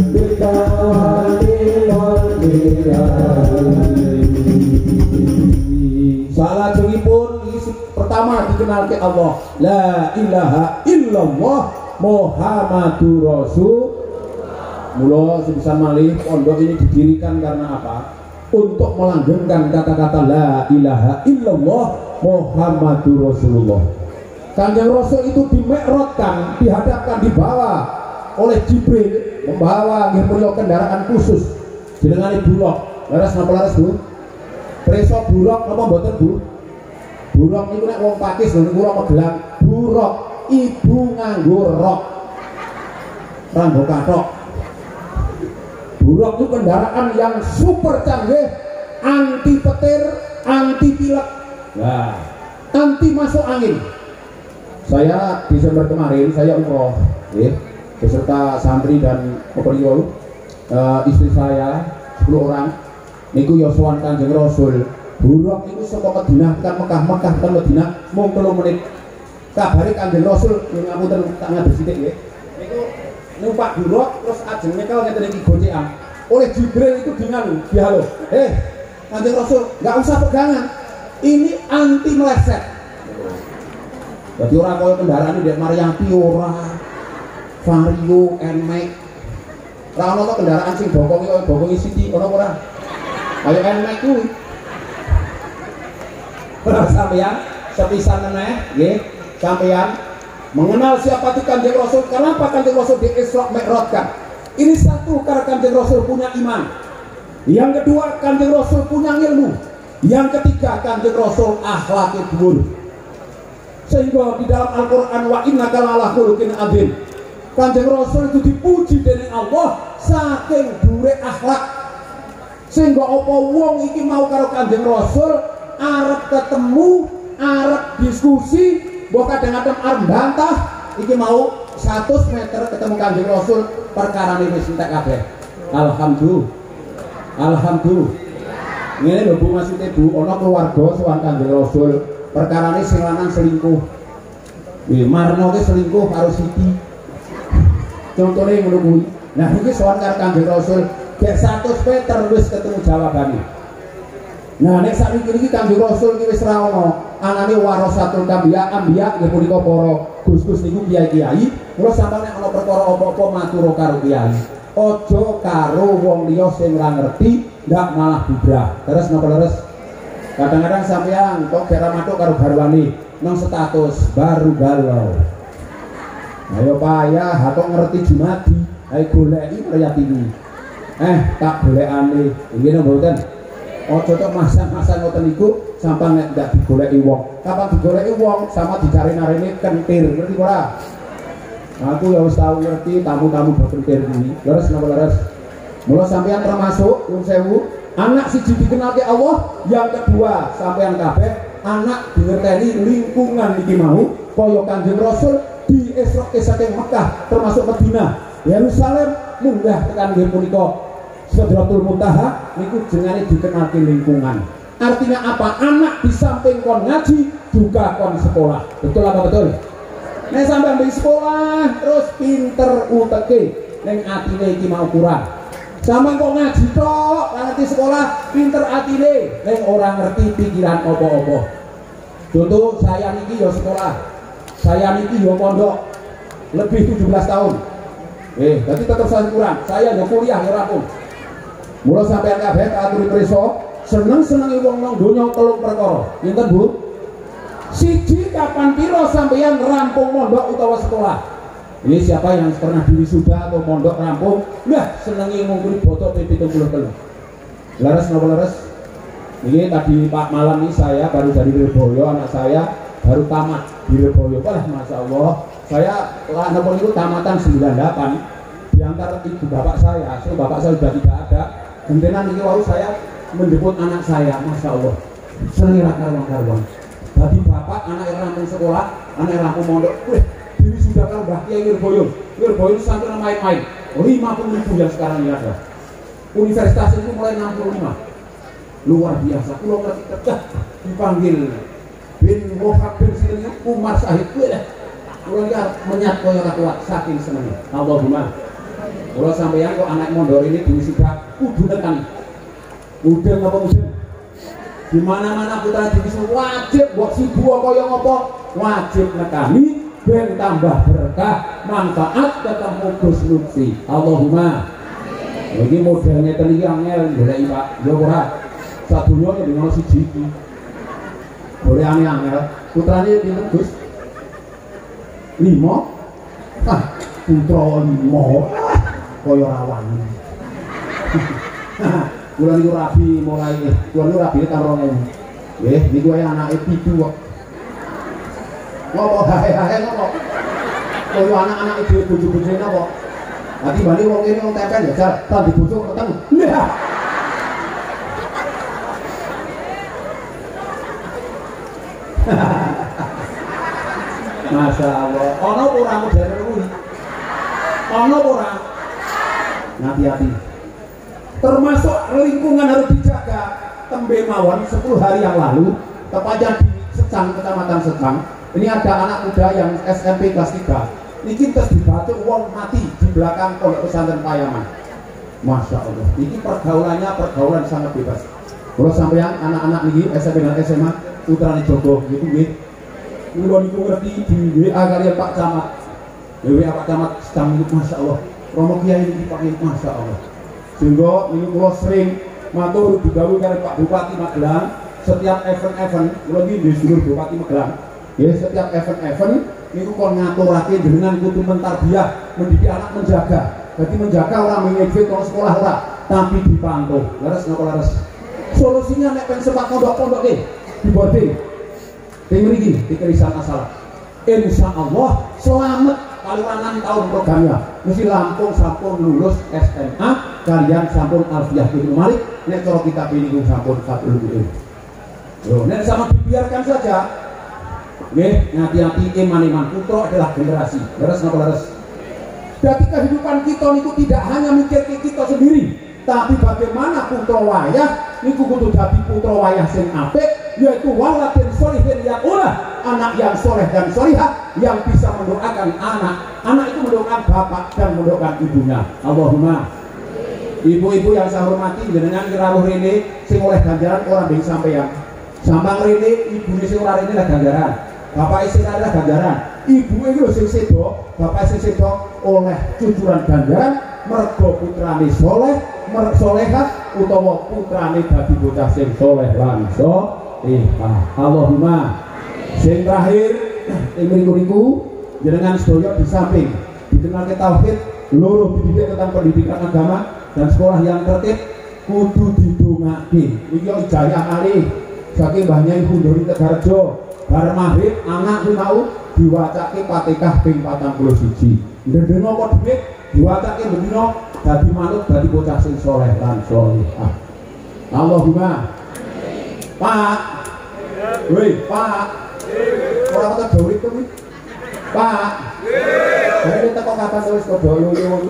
Speaker 1: salajengipun pertama dikenal ke Allah la ilaha illallah Muhammadur Rasul. Mula sebisa malih pondok ini didirikan karena apa? Untuk melanggengkan kata-kata la ilaha illallah Muhammadur Rasulullah. Kanjeng Rasul itu dimekrodkan, dihadapkan, dibawa oleh Jibril, membawa nggih punya kendaraan khusus jenengane buruk. Laras napa laras Bu? Preso buruk napa mboten Bu? Buruk niku nek wong Pakis lho niku ora Magelang. Buruk ibu nganggo rok. Ranggo kathok. Buruk itu kendaraan yang super canggih, anti petir, anti pilek. Nah, anti masuk angin. Saya Desember kemarin saya umroh, ya, beserta santri dan pepergian uh, istri saya sepuluh orang. Niku Yosuan Kanjeng Rasul. Buruk niku saka Madinah kan Mekah, Mekah kan Madinah mung telung menit. Kabare Kanjeng Rasul ngapunten tak ngadep sithik nggih. Niku numpak buruk terus ajeng nyekel ngeten iki gocekan. Oleh Jibril itu dengan dialog. Eh, Kanjeng Rasul, enggak usah pegangan. Ini anti meleset. Jadi orang kaya kendaraan ini Mariati ora, Vario, Nmax. Ora ono to kendaraan sing bokongi kaya bokongi Siti ono ora? Kaya Nmax kuwi. Ora sampeyan sepisan meneh nggih, sampeyan mengenal siapa itu Kanjeng Rasul. Kenapa Kanjeng Rasul di Isra Mi'rajkan? Ini satu, karena Kanjeng Rasul punya iman. Yang kedua, Kanjeng Rasul punya ilmu. Yang ketiga, Kanjeng Rasul akhlaknya dhuwur. Sehingga di dalam Al-Quran wa innaka la'ala khuluqin adzim, Kanjeng Rasul itu dipuji dari Allah saking dhuwure akhlak. Sehingga apa wong iki mau karo Kanjeng Rasul arep ketemu, arep diskusi, mbok kadang-kadang arep bantah, iki mau seratus meter ketemu Kanjeng Rasul perkara ini wis entek kabeh. Alhamdulillah. Alhamdulillah. Ngene lho Bu maksudnya Bu, ana keluarga sowan Kanjeng Rasul, perkara ini sing lanang selingkuh. Nggih, marno ki selingkuh karo Siti. Contone ngono kuwi. Nah iki sowan karo Kanjeng Rasul, gek seratus meter wis ketemu jawabane. Nah nek sakniki iki Kanjeng Rasul ki wis ra ono, anane warasatul anbiya, anbiya nggih punika para Gus-gus niku kiai-kiai. Mula sampeyan nek ana perkara apa-apa matur karo kiai. Aja karo wong liya sing ora ngerti, ndak malah bubrah. Terus napa leres? Kadang-kadang sampeyan kok kira matuk karo garwane nang status baru galau. Ayo payah kok ngerti Jumadi, ayo goleki Priyatini. Eh tak golekane, nggih mboten. Aja tok masak-masak ngoten niku sampeyan nek ndak digoleki wong. Kapan digoleki wong sama dicari-narine kentir, ngerti ora? Aku ya wis tau ngerti tamu-tamu berkentir kuwi. Leres napa leres? Mula sampeyan termasuk nyuwun sewu, anak siji dikenal ke Allah, yang kedua sampeyan kabeh anak dingerteni lingkungan iki mau kaya Kanjeng Rasul di Isra saking Mekah termasuk Madinah, Yerusalem munggah tekan nggih punika Sidratul Muntaha niku jenenge dikenalke lingkungan. Artinya apa? Anak di samping kon ngaji juga kon sekolah. Betul apa betul? Nek sampeyan di sekolah terus pinter uteke ning atine iki mau kurang. Sampeyan kok ngaji tok, ngerti sekolah, pinter atine ning ora ngerti pikiran apa-apa. Contoh saya niki yo sekolah. Saya niki yo pondok lebih tujuh belas tahun. Eh, tapi tetap saya kurang. Saya yo kuliah yo rampung. Mula sampeyan kabeh tak aturi preso, seneng-senengi wong nang donya telung perkara. Pinten Bu? Siji, kapan piro sampeyan rampung mondok utawa sekolah? Ini siapa yang pernah diwisuda atau mondok rampung? Nah, senengi ngungkuli foto P P tujuh puluh tiga. Laras napa laras? Ini tadi Pak Malam ini saya baru dari Lirboyo, anak saya baru tamat di Lirboyo. Wah, Masya Allah, saya lah napa itu tamatan sembilan puluh delapan. Di antara ibu bapak saya, so bapak saya sudah tidak ada. Gentenan ini wau saya menjemput anak saya, Masya Allah.
Speaker 2: seneng ra karuan-karuan. Dadi bapak anak rampung sekolah, anak rampung mondok, weh, diri sudah kalau Mbah Kiai Wirboyo. Wirboyo sampai main-main. lima puluh ribu yang sekarang ini ada. Universitas itu mulai enam puluh lima. Luar biasa. Kulo ngerti kerja dipanggil bin Wahab bin Sini Umar Sahid. Kulo ya menyat koyo ora kuat saking senenge. Allahumma. Kulo sampeyan kok anak mondor ini di wisuda kudu tekan. Udah ngapa udah? Di mana-mana putra di wisuda wajib mbok sibu kaya ngopo? Wajib nekani ben tambah berkah, manfaat tetap kudus lutfi. Allahumma. Ini modelnya tadi angel boleh Pak. Yo ora. Sadunya ya dengan siji iki. Boleh angel. Putrane pinten Gus? lima. Ah, putra lima. Kaya rawan. Kula niku rabi mulai, kula niku rabi tahun rong ewu. Nggih, niku ae anake pitu kok. Ngopo hae-hae ngopo? Kaya anak-anak dhewe bojo-bojone napa? Ati bali wong kene wong tempen ya jar, tak dibujuk ketemu. Lah. Masya Allah. Ono ora model kuwi? Ono ora? Hati-hati. Termasuk lingkungan harus dijaga. Tembe mawon sepuluh hari yang lalu tepatnya di Secang, Kecamatan Secang. Ini ada anak muda yang S M P kelas tiga. Ini kita dibaca uang mati di belakang pondok pesantren Payaman. Masya Allah. Ini pergaulannya pergaulan sangat bebas. Kalau sampeyan anak-anak ini S M P dan S M A putrane Jogo itu nggih. Kula niku ngerti di W A kalian Pak Camat. W A Pak Camat sedang itu Masya Allah. Romo Kiai ini dipakai Masya Allah. Sehingga ini kula sering matur digawe karo Pak Bupati Magelang setiap event-event kula iki disuruh Bupati Magelang. Ya setiap event-event niku kon ngaturake dengan kudu mentarbiyah, mendidik anak menjaga. Jadi menjaga orang mengejek orang sekolah ora, tapi dipantau. Leres napa leres? Solusinya nek pen sepak pondok-pondok nggih diboding. Ting mriki dikerisan asal. Insya Allah selamat kaluanan tahun programnya. Mesti Lampung sampun lulus S M A, kalian sampun alfiah Ibnu Malik, nek cara kita pilih sampun Fathul Mu'in. Loh, nek sama dibiarkan saja. Nggih, hati-hati iman-iman putra adalah generasi. Leres napa leres? Jadi kehidupan kita niku tidak hanya mikir kita sendiri, tapi bagaimana putra wayah niku kudu dadi putra wayah sing apik, yaitu waladin sholihin yang ulah, anak yang soleh dan solihah yang bisa mendoakan anak. Anak itu mendoakan bapak dan mendoakan ibunya. Allahumma. Ibu-ibu yang saya hormati, jenengan kira rene sing oleh ganjaran orang ding sampeyan. Sambang rene ibune sing ora rene lah ganjaran. Bapak sing adalah ganjaran. Ibu iki lho sing sedo, bapak sing sedo oleh cucuran ganjaran mergo putrane soleh, mer solehat utawa putrane dadi bocah sing soleh lan solehah. Allahumma. Sing terakhir ing mriku-mriku jenengan sedaya di samping dikenalke tauhid, loro dididik tentang pendidikan agama dan sekolah yang tertib kudu didongake. Iki ijazah malih saking Mbah Nyai Hundori Tegarjo. Bar maghrib anak kuwi mau diwacake Fatihah ping patang puluh siji. Ndendeno apa dhuwit diwacake bendina dadi manut dadi bocah sing saleh lan sholihah. Allahumma. Pak. Woi, Pak. Ora kok dhuwit kuwi. Pak. Nggih. Ini teko kapan wis padha lulu.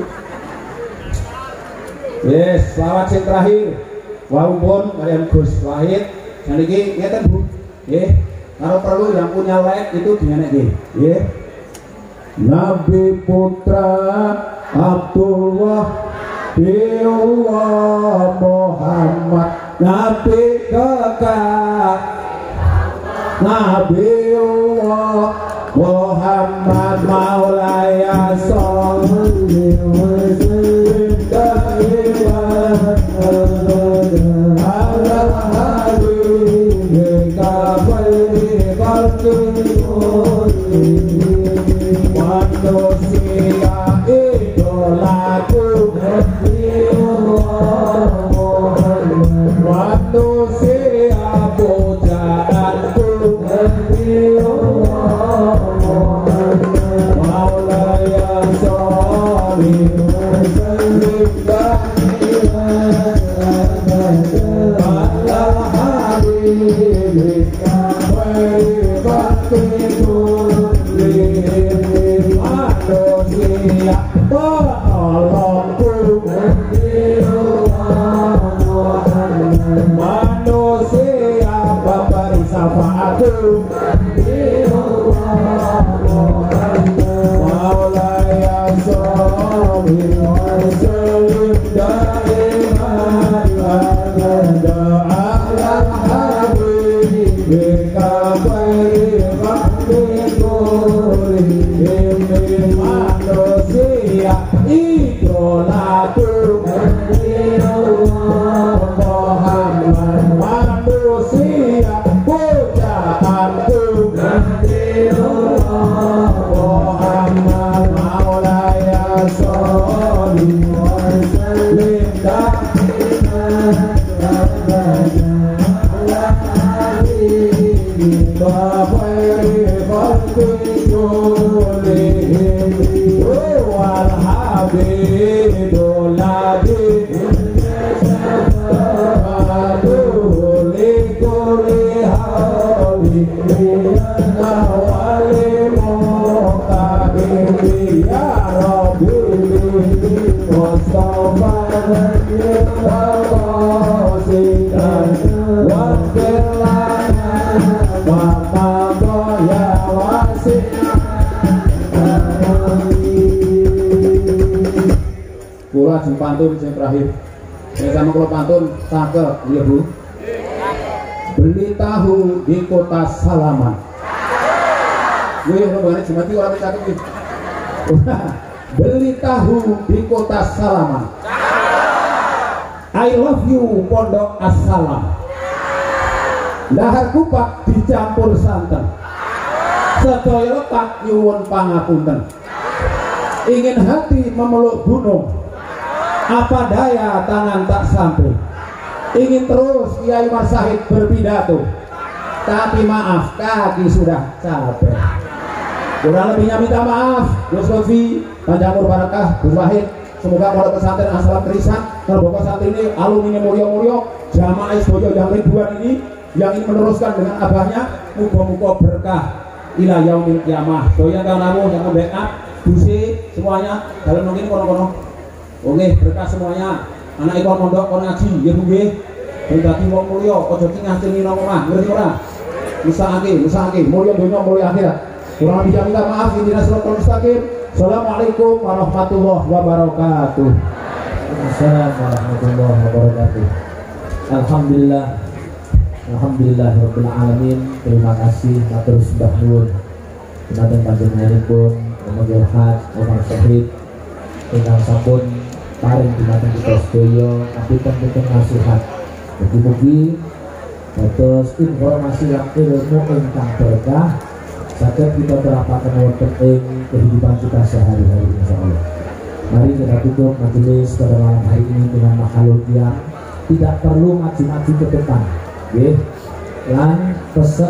Speaker 2: Yes, selawat sing terakhir. Walaupun kalian Gus Wahid saniki ngeten Bu. Nggih. Kalau perlu yang punya like itu dengan ini, ya. Nabi Putra Abdullah Diullah Muhammad Nabi Kekal Nabiullah Muhammad Maulaya Sallallahu Alaihi Wasallam manusia idolaku manusia pujaanku Maulaya Sholih manusia babari syafaatu maulaya sholli wa sallim daiman abada ala habibika khairil makhluqin manusia idolaku manusia pujaanku Muhammad maulaya sholli wa sallim daiman ala habibika khairil makhluqin wal habibul ladzi Kula jeng pantun sing terakhir. Saya sama kula pantun cakep, iya Bu. Beli tahu di kota Salaman. Wih, rombongan Jumati orang cakep nih. Beli tahu di kota Salaman. I love you Pondok Assalam. Dahar kupak dicampur santan. Sedaya letak nyuwun pangapunten. Ingin hati memeluk gunung, apa daya tangan tak sampai. Ingin terus Kiai Mas Syahid berpidato, tapi maaf kaki sudah capek. Kurang lebihnya minta maaf Gus Lutfi, panjang umur barakah, Gus Wahid. Semoga pondok pesantren Assalam Krisan, kelompok pesantren ini alumni mulya-mulya, jamaah Isboyo yang ribuan ini yang ingin meneruskan dengan abahnya, muga-muga berkah ila yaumil kiamah. Doyan kawan namu yang membackup busi semuanya dalam mungkin kono-kono. Oke, berkah semuanya. Anak ikon pondok kon ngaji, ya Bu nggih. Ben dadi wong mulya, aja ki ngaceni nang omah, ngerti ora? Usahake, usahake, mulya donya mulya akhirat. Kurang lebih minta maaf, intinya siratal mustaqim. Assalamualaikum warahmatullahi wabarakatuh.
Speaker 3: Assalamualaikum warahmatullahi wabarakatuh. Alhamdulillah, alhamdulillah rabbil alamin. Terima kasih matur sembah nuwun dumateng panjenenganipun Omong Hat Omong Syahid ingkang sampun paring dumateng kita sedaya apitan-apitan nasihat. Mugi-mugi dados informasi lan ilmu ingkang berkah saged kita terapaken wonten ing kehidupan kita sehari-hari insyaallah. Mari kita tutup majelis pada malam hari ini dengan makhluk yang tidak perlu maju-maju ke depan. Nggih. Lan pesen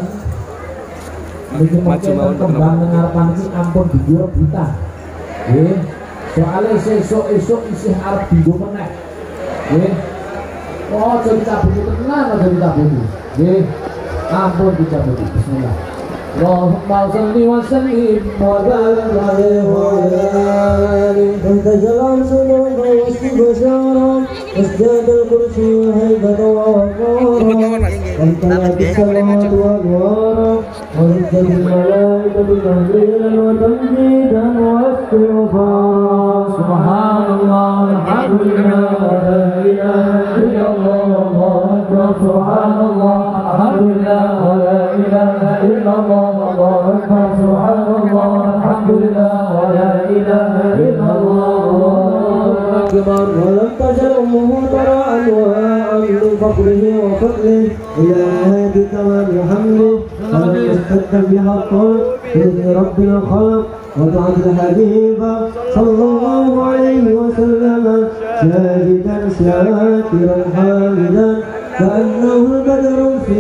Speaker 3: niki mungkin kembang dengarpan iki ampun digurep kita. Nggih. Soale esuk-esuk isih arep dinggo meneh. Nggih. Oh, jadi cabut tenan aja dicabuti. Nggih. Ampun dicabuti. Bismillah. Allahumma shalli wa sallim wa barik alaihi wa alihi anta jalan sunnah wa istighfar wasjud al-kursi wa haibat wa qara anta bisalat wa wara wa rizqul malaikatu tahlilan wa tamjidan wa istighfar subhanallah alhamdulillah la ilaha illallah subhanallah alhamdulillah la ilaha illallah الله أكبر سبحان الله الحمد لله ولا إله إلا الله أكبر ولم تزل أمه ترى أنواعا من فضله وفضله إلى نهاية كمال حمده ولم تستكن بها الطرق بإذن ربنا الخلق وبعد الحبيب صلى الله عليه وسلم ساجدا شاكرا حامدا كأنه البدر في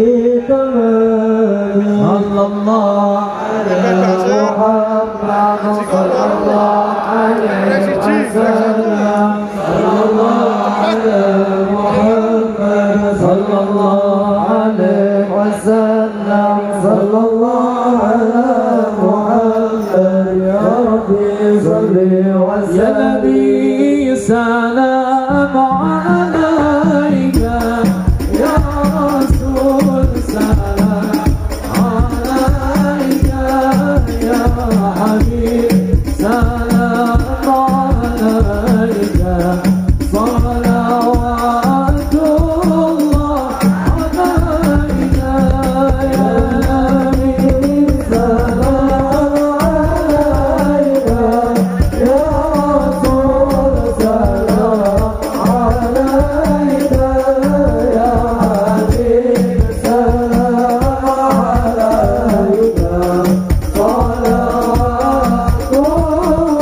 Speaker 3: تمامه صلى الله عليه محمد صلى الله عليه وسلم صلى الله عليه محمد صلى الله عليه وسلم صلى الله على محمد يا ربي صل وسلم يا نبي سلام عليك يا رسول سلام عليك يا حبيب سلام عليك صلوات الله عليك يا نبي سلام عليك يا رسول سلام عليك يا حبيب سلام عليك صلوات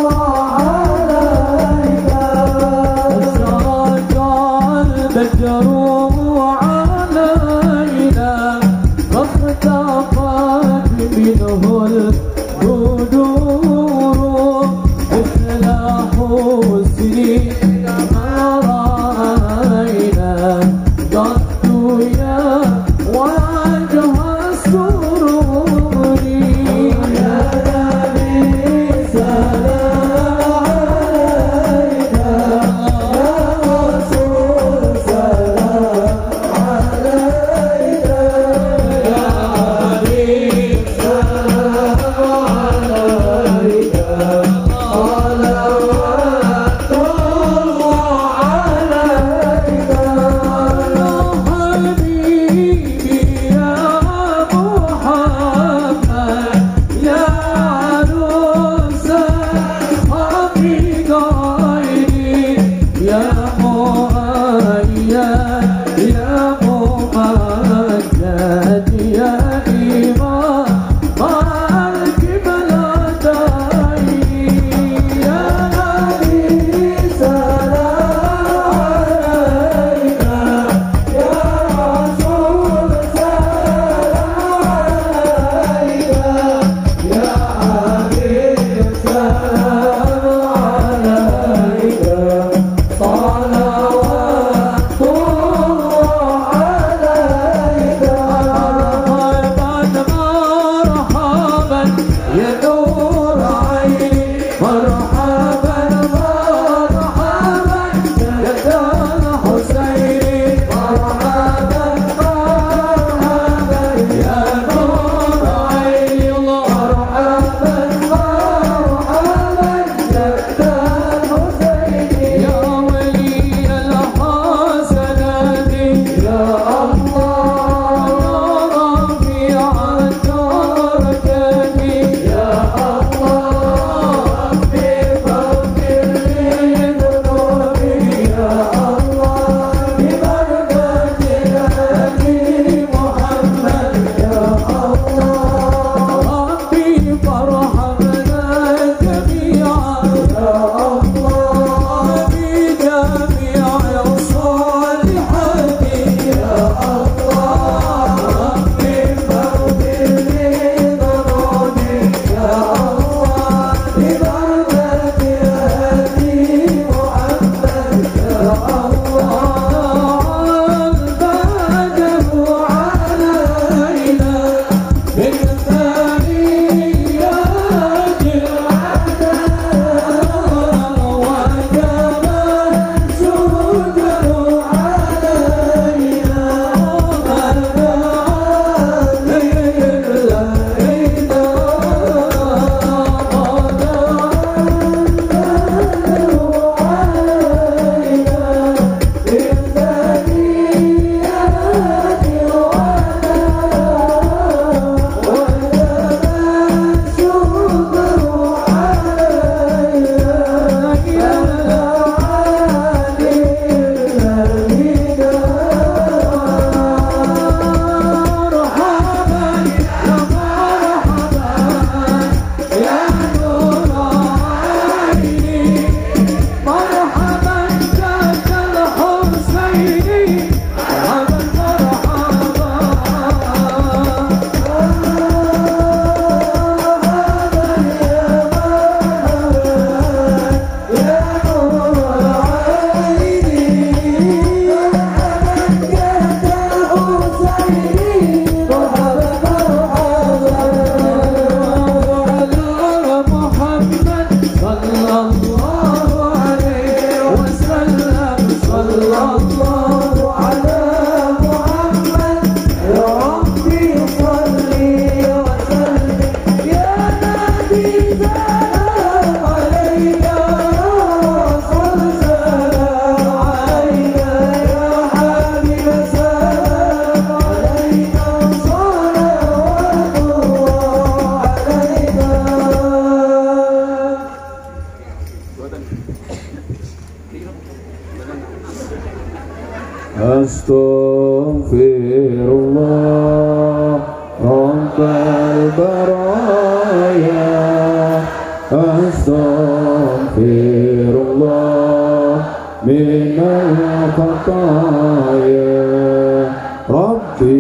Speaker 2: ataya Rabbi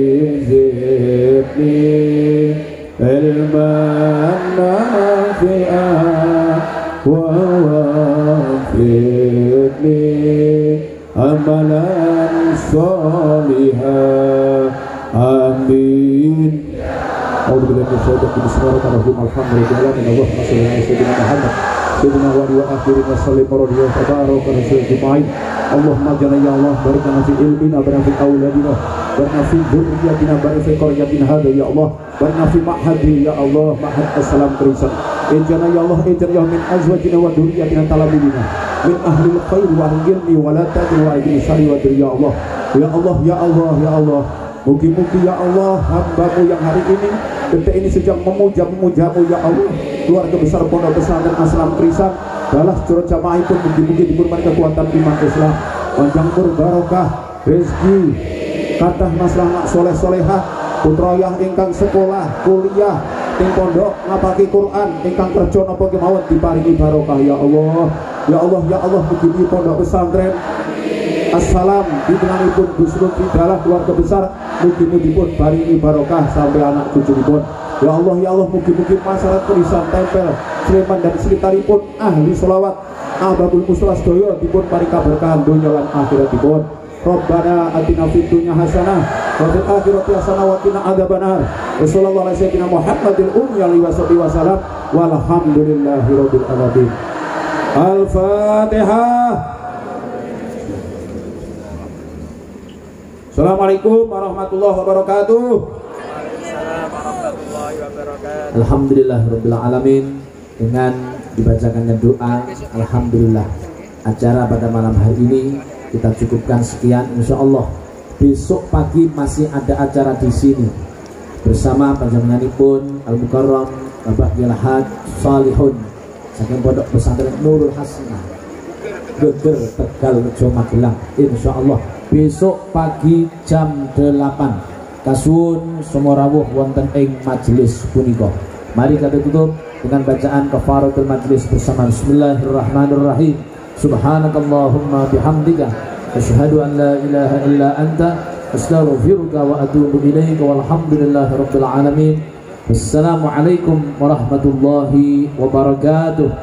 Speaker 2: zidni ilman nafi'an wa wafidni amalan sholihah amin. Alhamdulillah bismillahirrahmanirrahim alhamdulillah Allahumma shalli ala sayyidina Muhammad sayyidina wa wa akhirin wa sallim radhiyallahu tabaraka wa ta'ala. Allahumma jalla ya Allah barik lana fi ilmina barik fi auladina barik fi dzurriyyatina barik fi qaryatina hada ya Allah barik fi ma'hadi ya Allah ma'had assalam krisan injana ya Allah injana ya min azwajina wa dzurriyyatina talabina min ahli khair wa ilmi wa la tajri wa ajri syari wa ya Allah ya Allah ya Allah ya Allah mugi-mugi ya Allah hamba-Mu yang hari ini detik ini sedang memuja-memuja-Mu ya Allah keluarga besar Pondok Pesantren Aslam Krisan dalah curhat jamaah pun mugi-mugi diberikan kekuatan iman Islam panjang umur barokah rezeki kathah masalah anak soleh-solehah putrayah ingkang sekolah kuliah ing pondok ngapalke Quran ingkang kerja napa kemawon diparingi barokah ya Allah ya Allah ya Allah mugi-mugi Pondok Pesantren Assalam dipenanipun Gus Lutfi dalah keluarga besar mugi-mugi pun paringi barokah sampai anak cucunipun ya Allah ya Allah mugi-mugi masyarakat tulisan tempel Sleman dan sekitaripun ahli sholawat Ahbabul Mustafa sedaya dipun paring kaberkahan donya lan akhiratipun. Rabbana atina fid dunya hasanah wa fil akhirati hasanah wa qina adzabannar. Wassallallahu ala sayyidina Muhammadil ummi wa sahbihi wasallam walhamdulillahi rabbil alamin. Al-Fatihah. Assalamualaikum warahmatullahi wabarakatuh.
Speaker 3: Alhamdulillahirabbil alamin. Dengan dibacakannya doa alhamdulillah acara pada malam hari ini kita cukupkan sekian. Insya Allah besok pagi masih ada acara di sini bersama panjenenganipun Al Mukarram Bapak Gilhad Salihun saking Pondok Pesantren Nurul Hasanah Geger Tegal Rejo Magelang. Insya Allah besok pagi jam delapan kasuwun semorawuh wonten ing majelis punika. Mari kita tutup dengan bacaan kafaratul majlis bersama bismillahirrahmanirrahim. Subhanakallahumma bihamdika asyhadu an la ilaha illa anta astaghfiruka wa atubu ilaika walhamdulillahi rabbil alamin. Wassalamualaikum warahmatullahi wabarakatuh.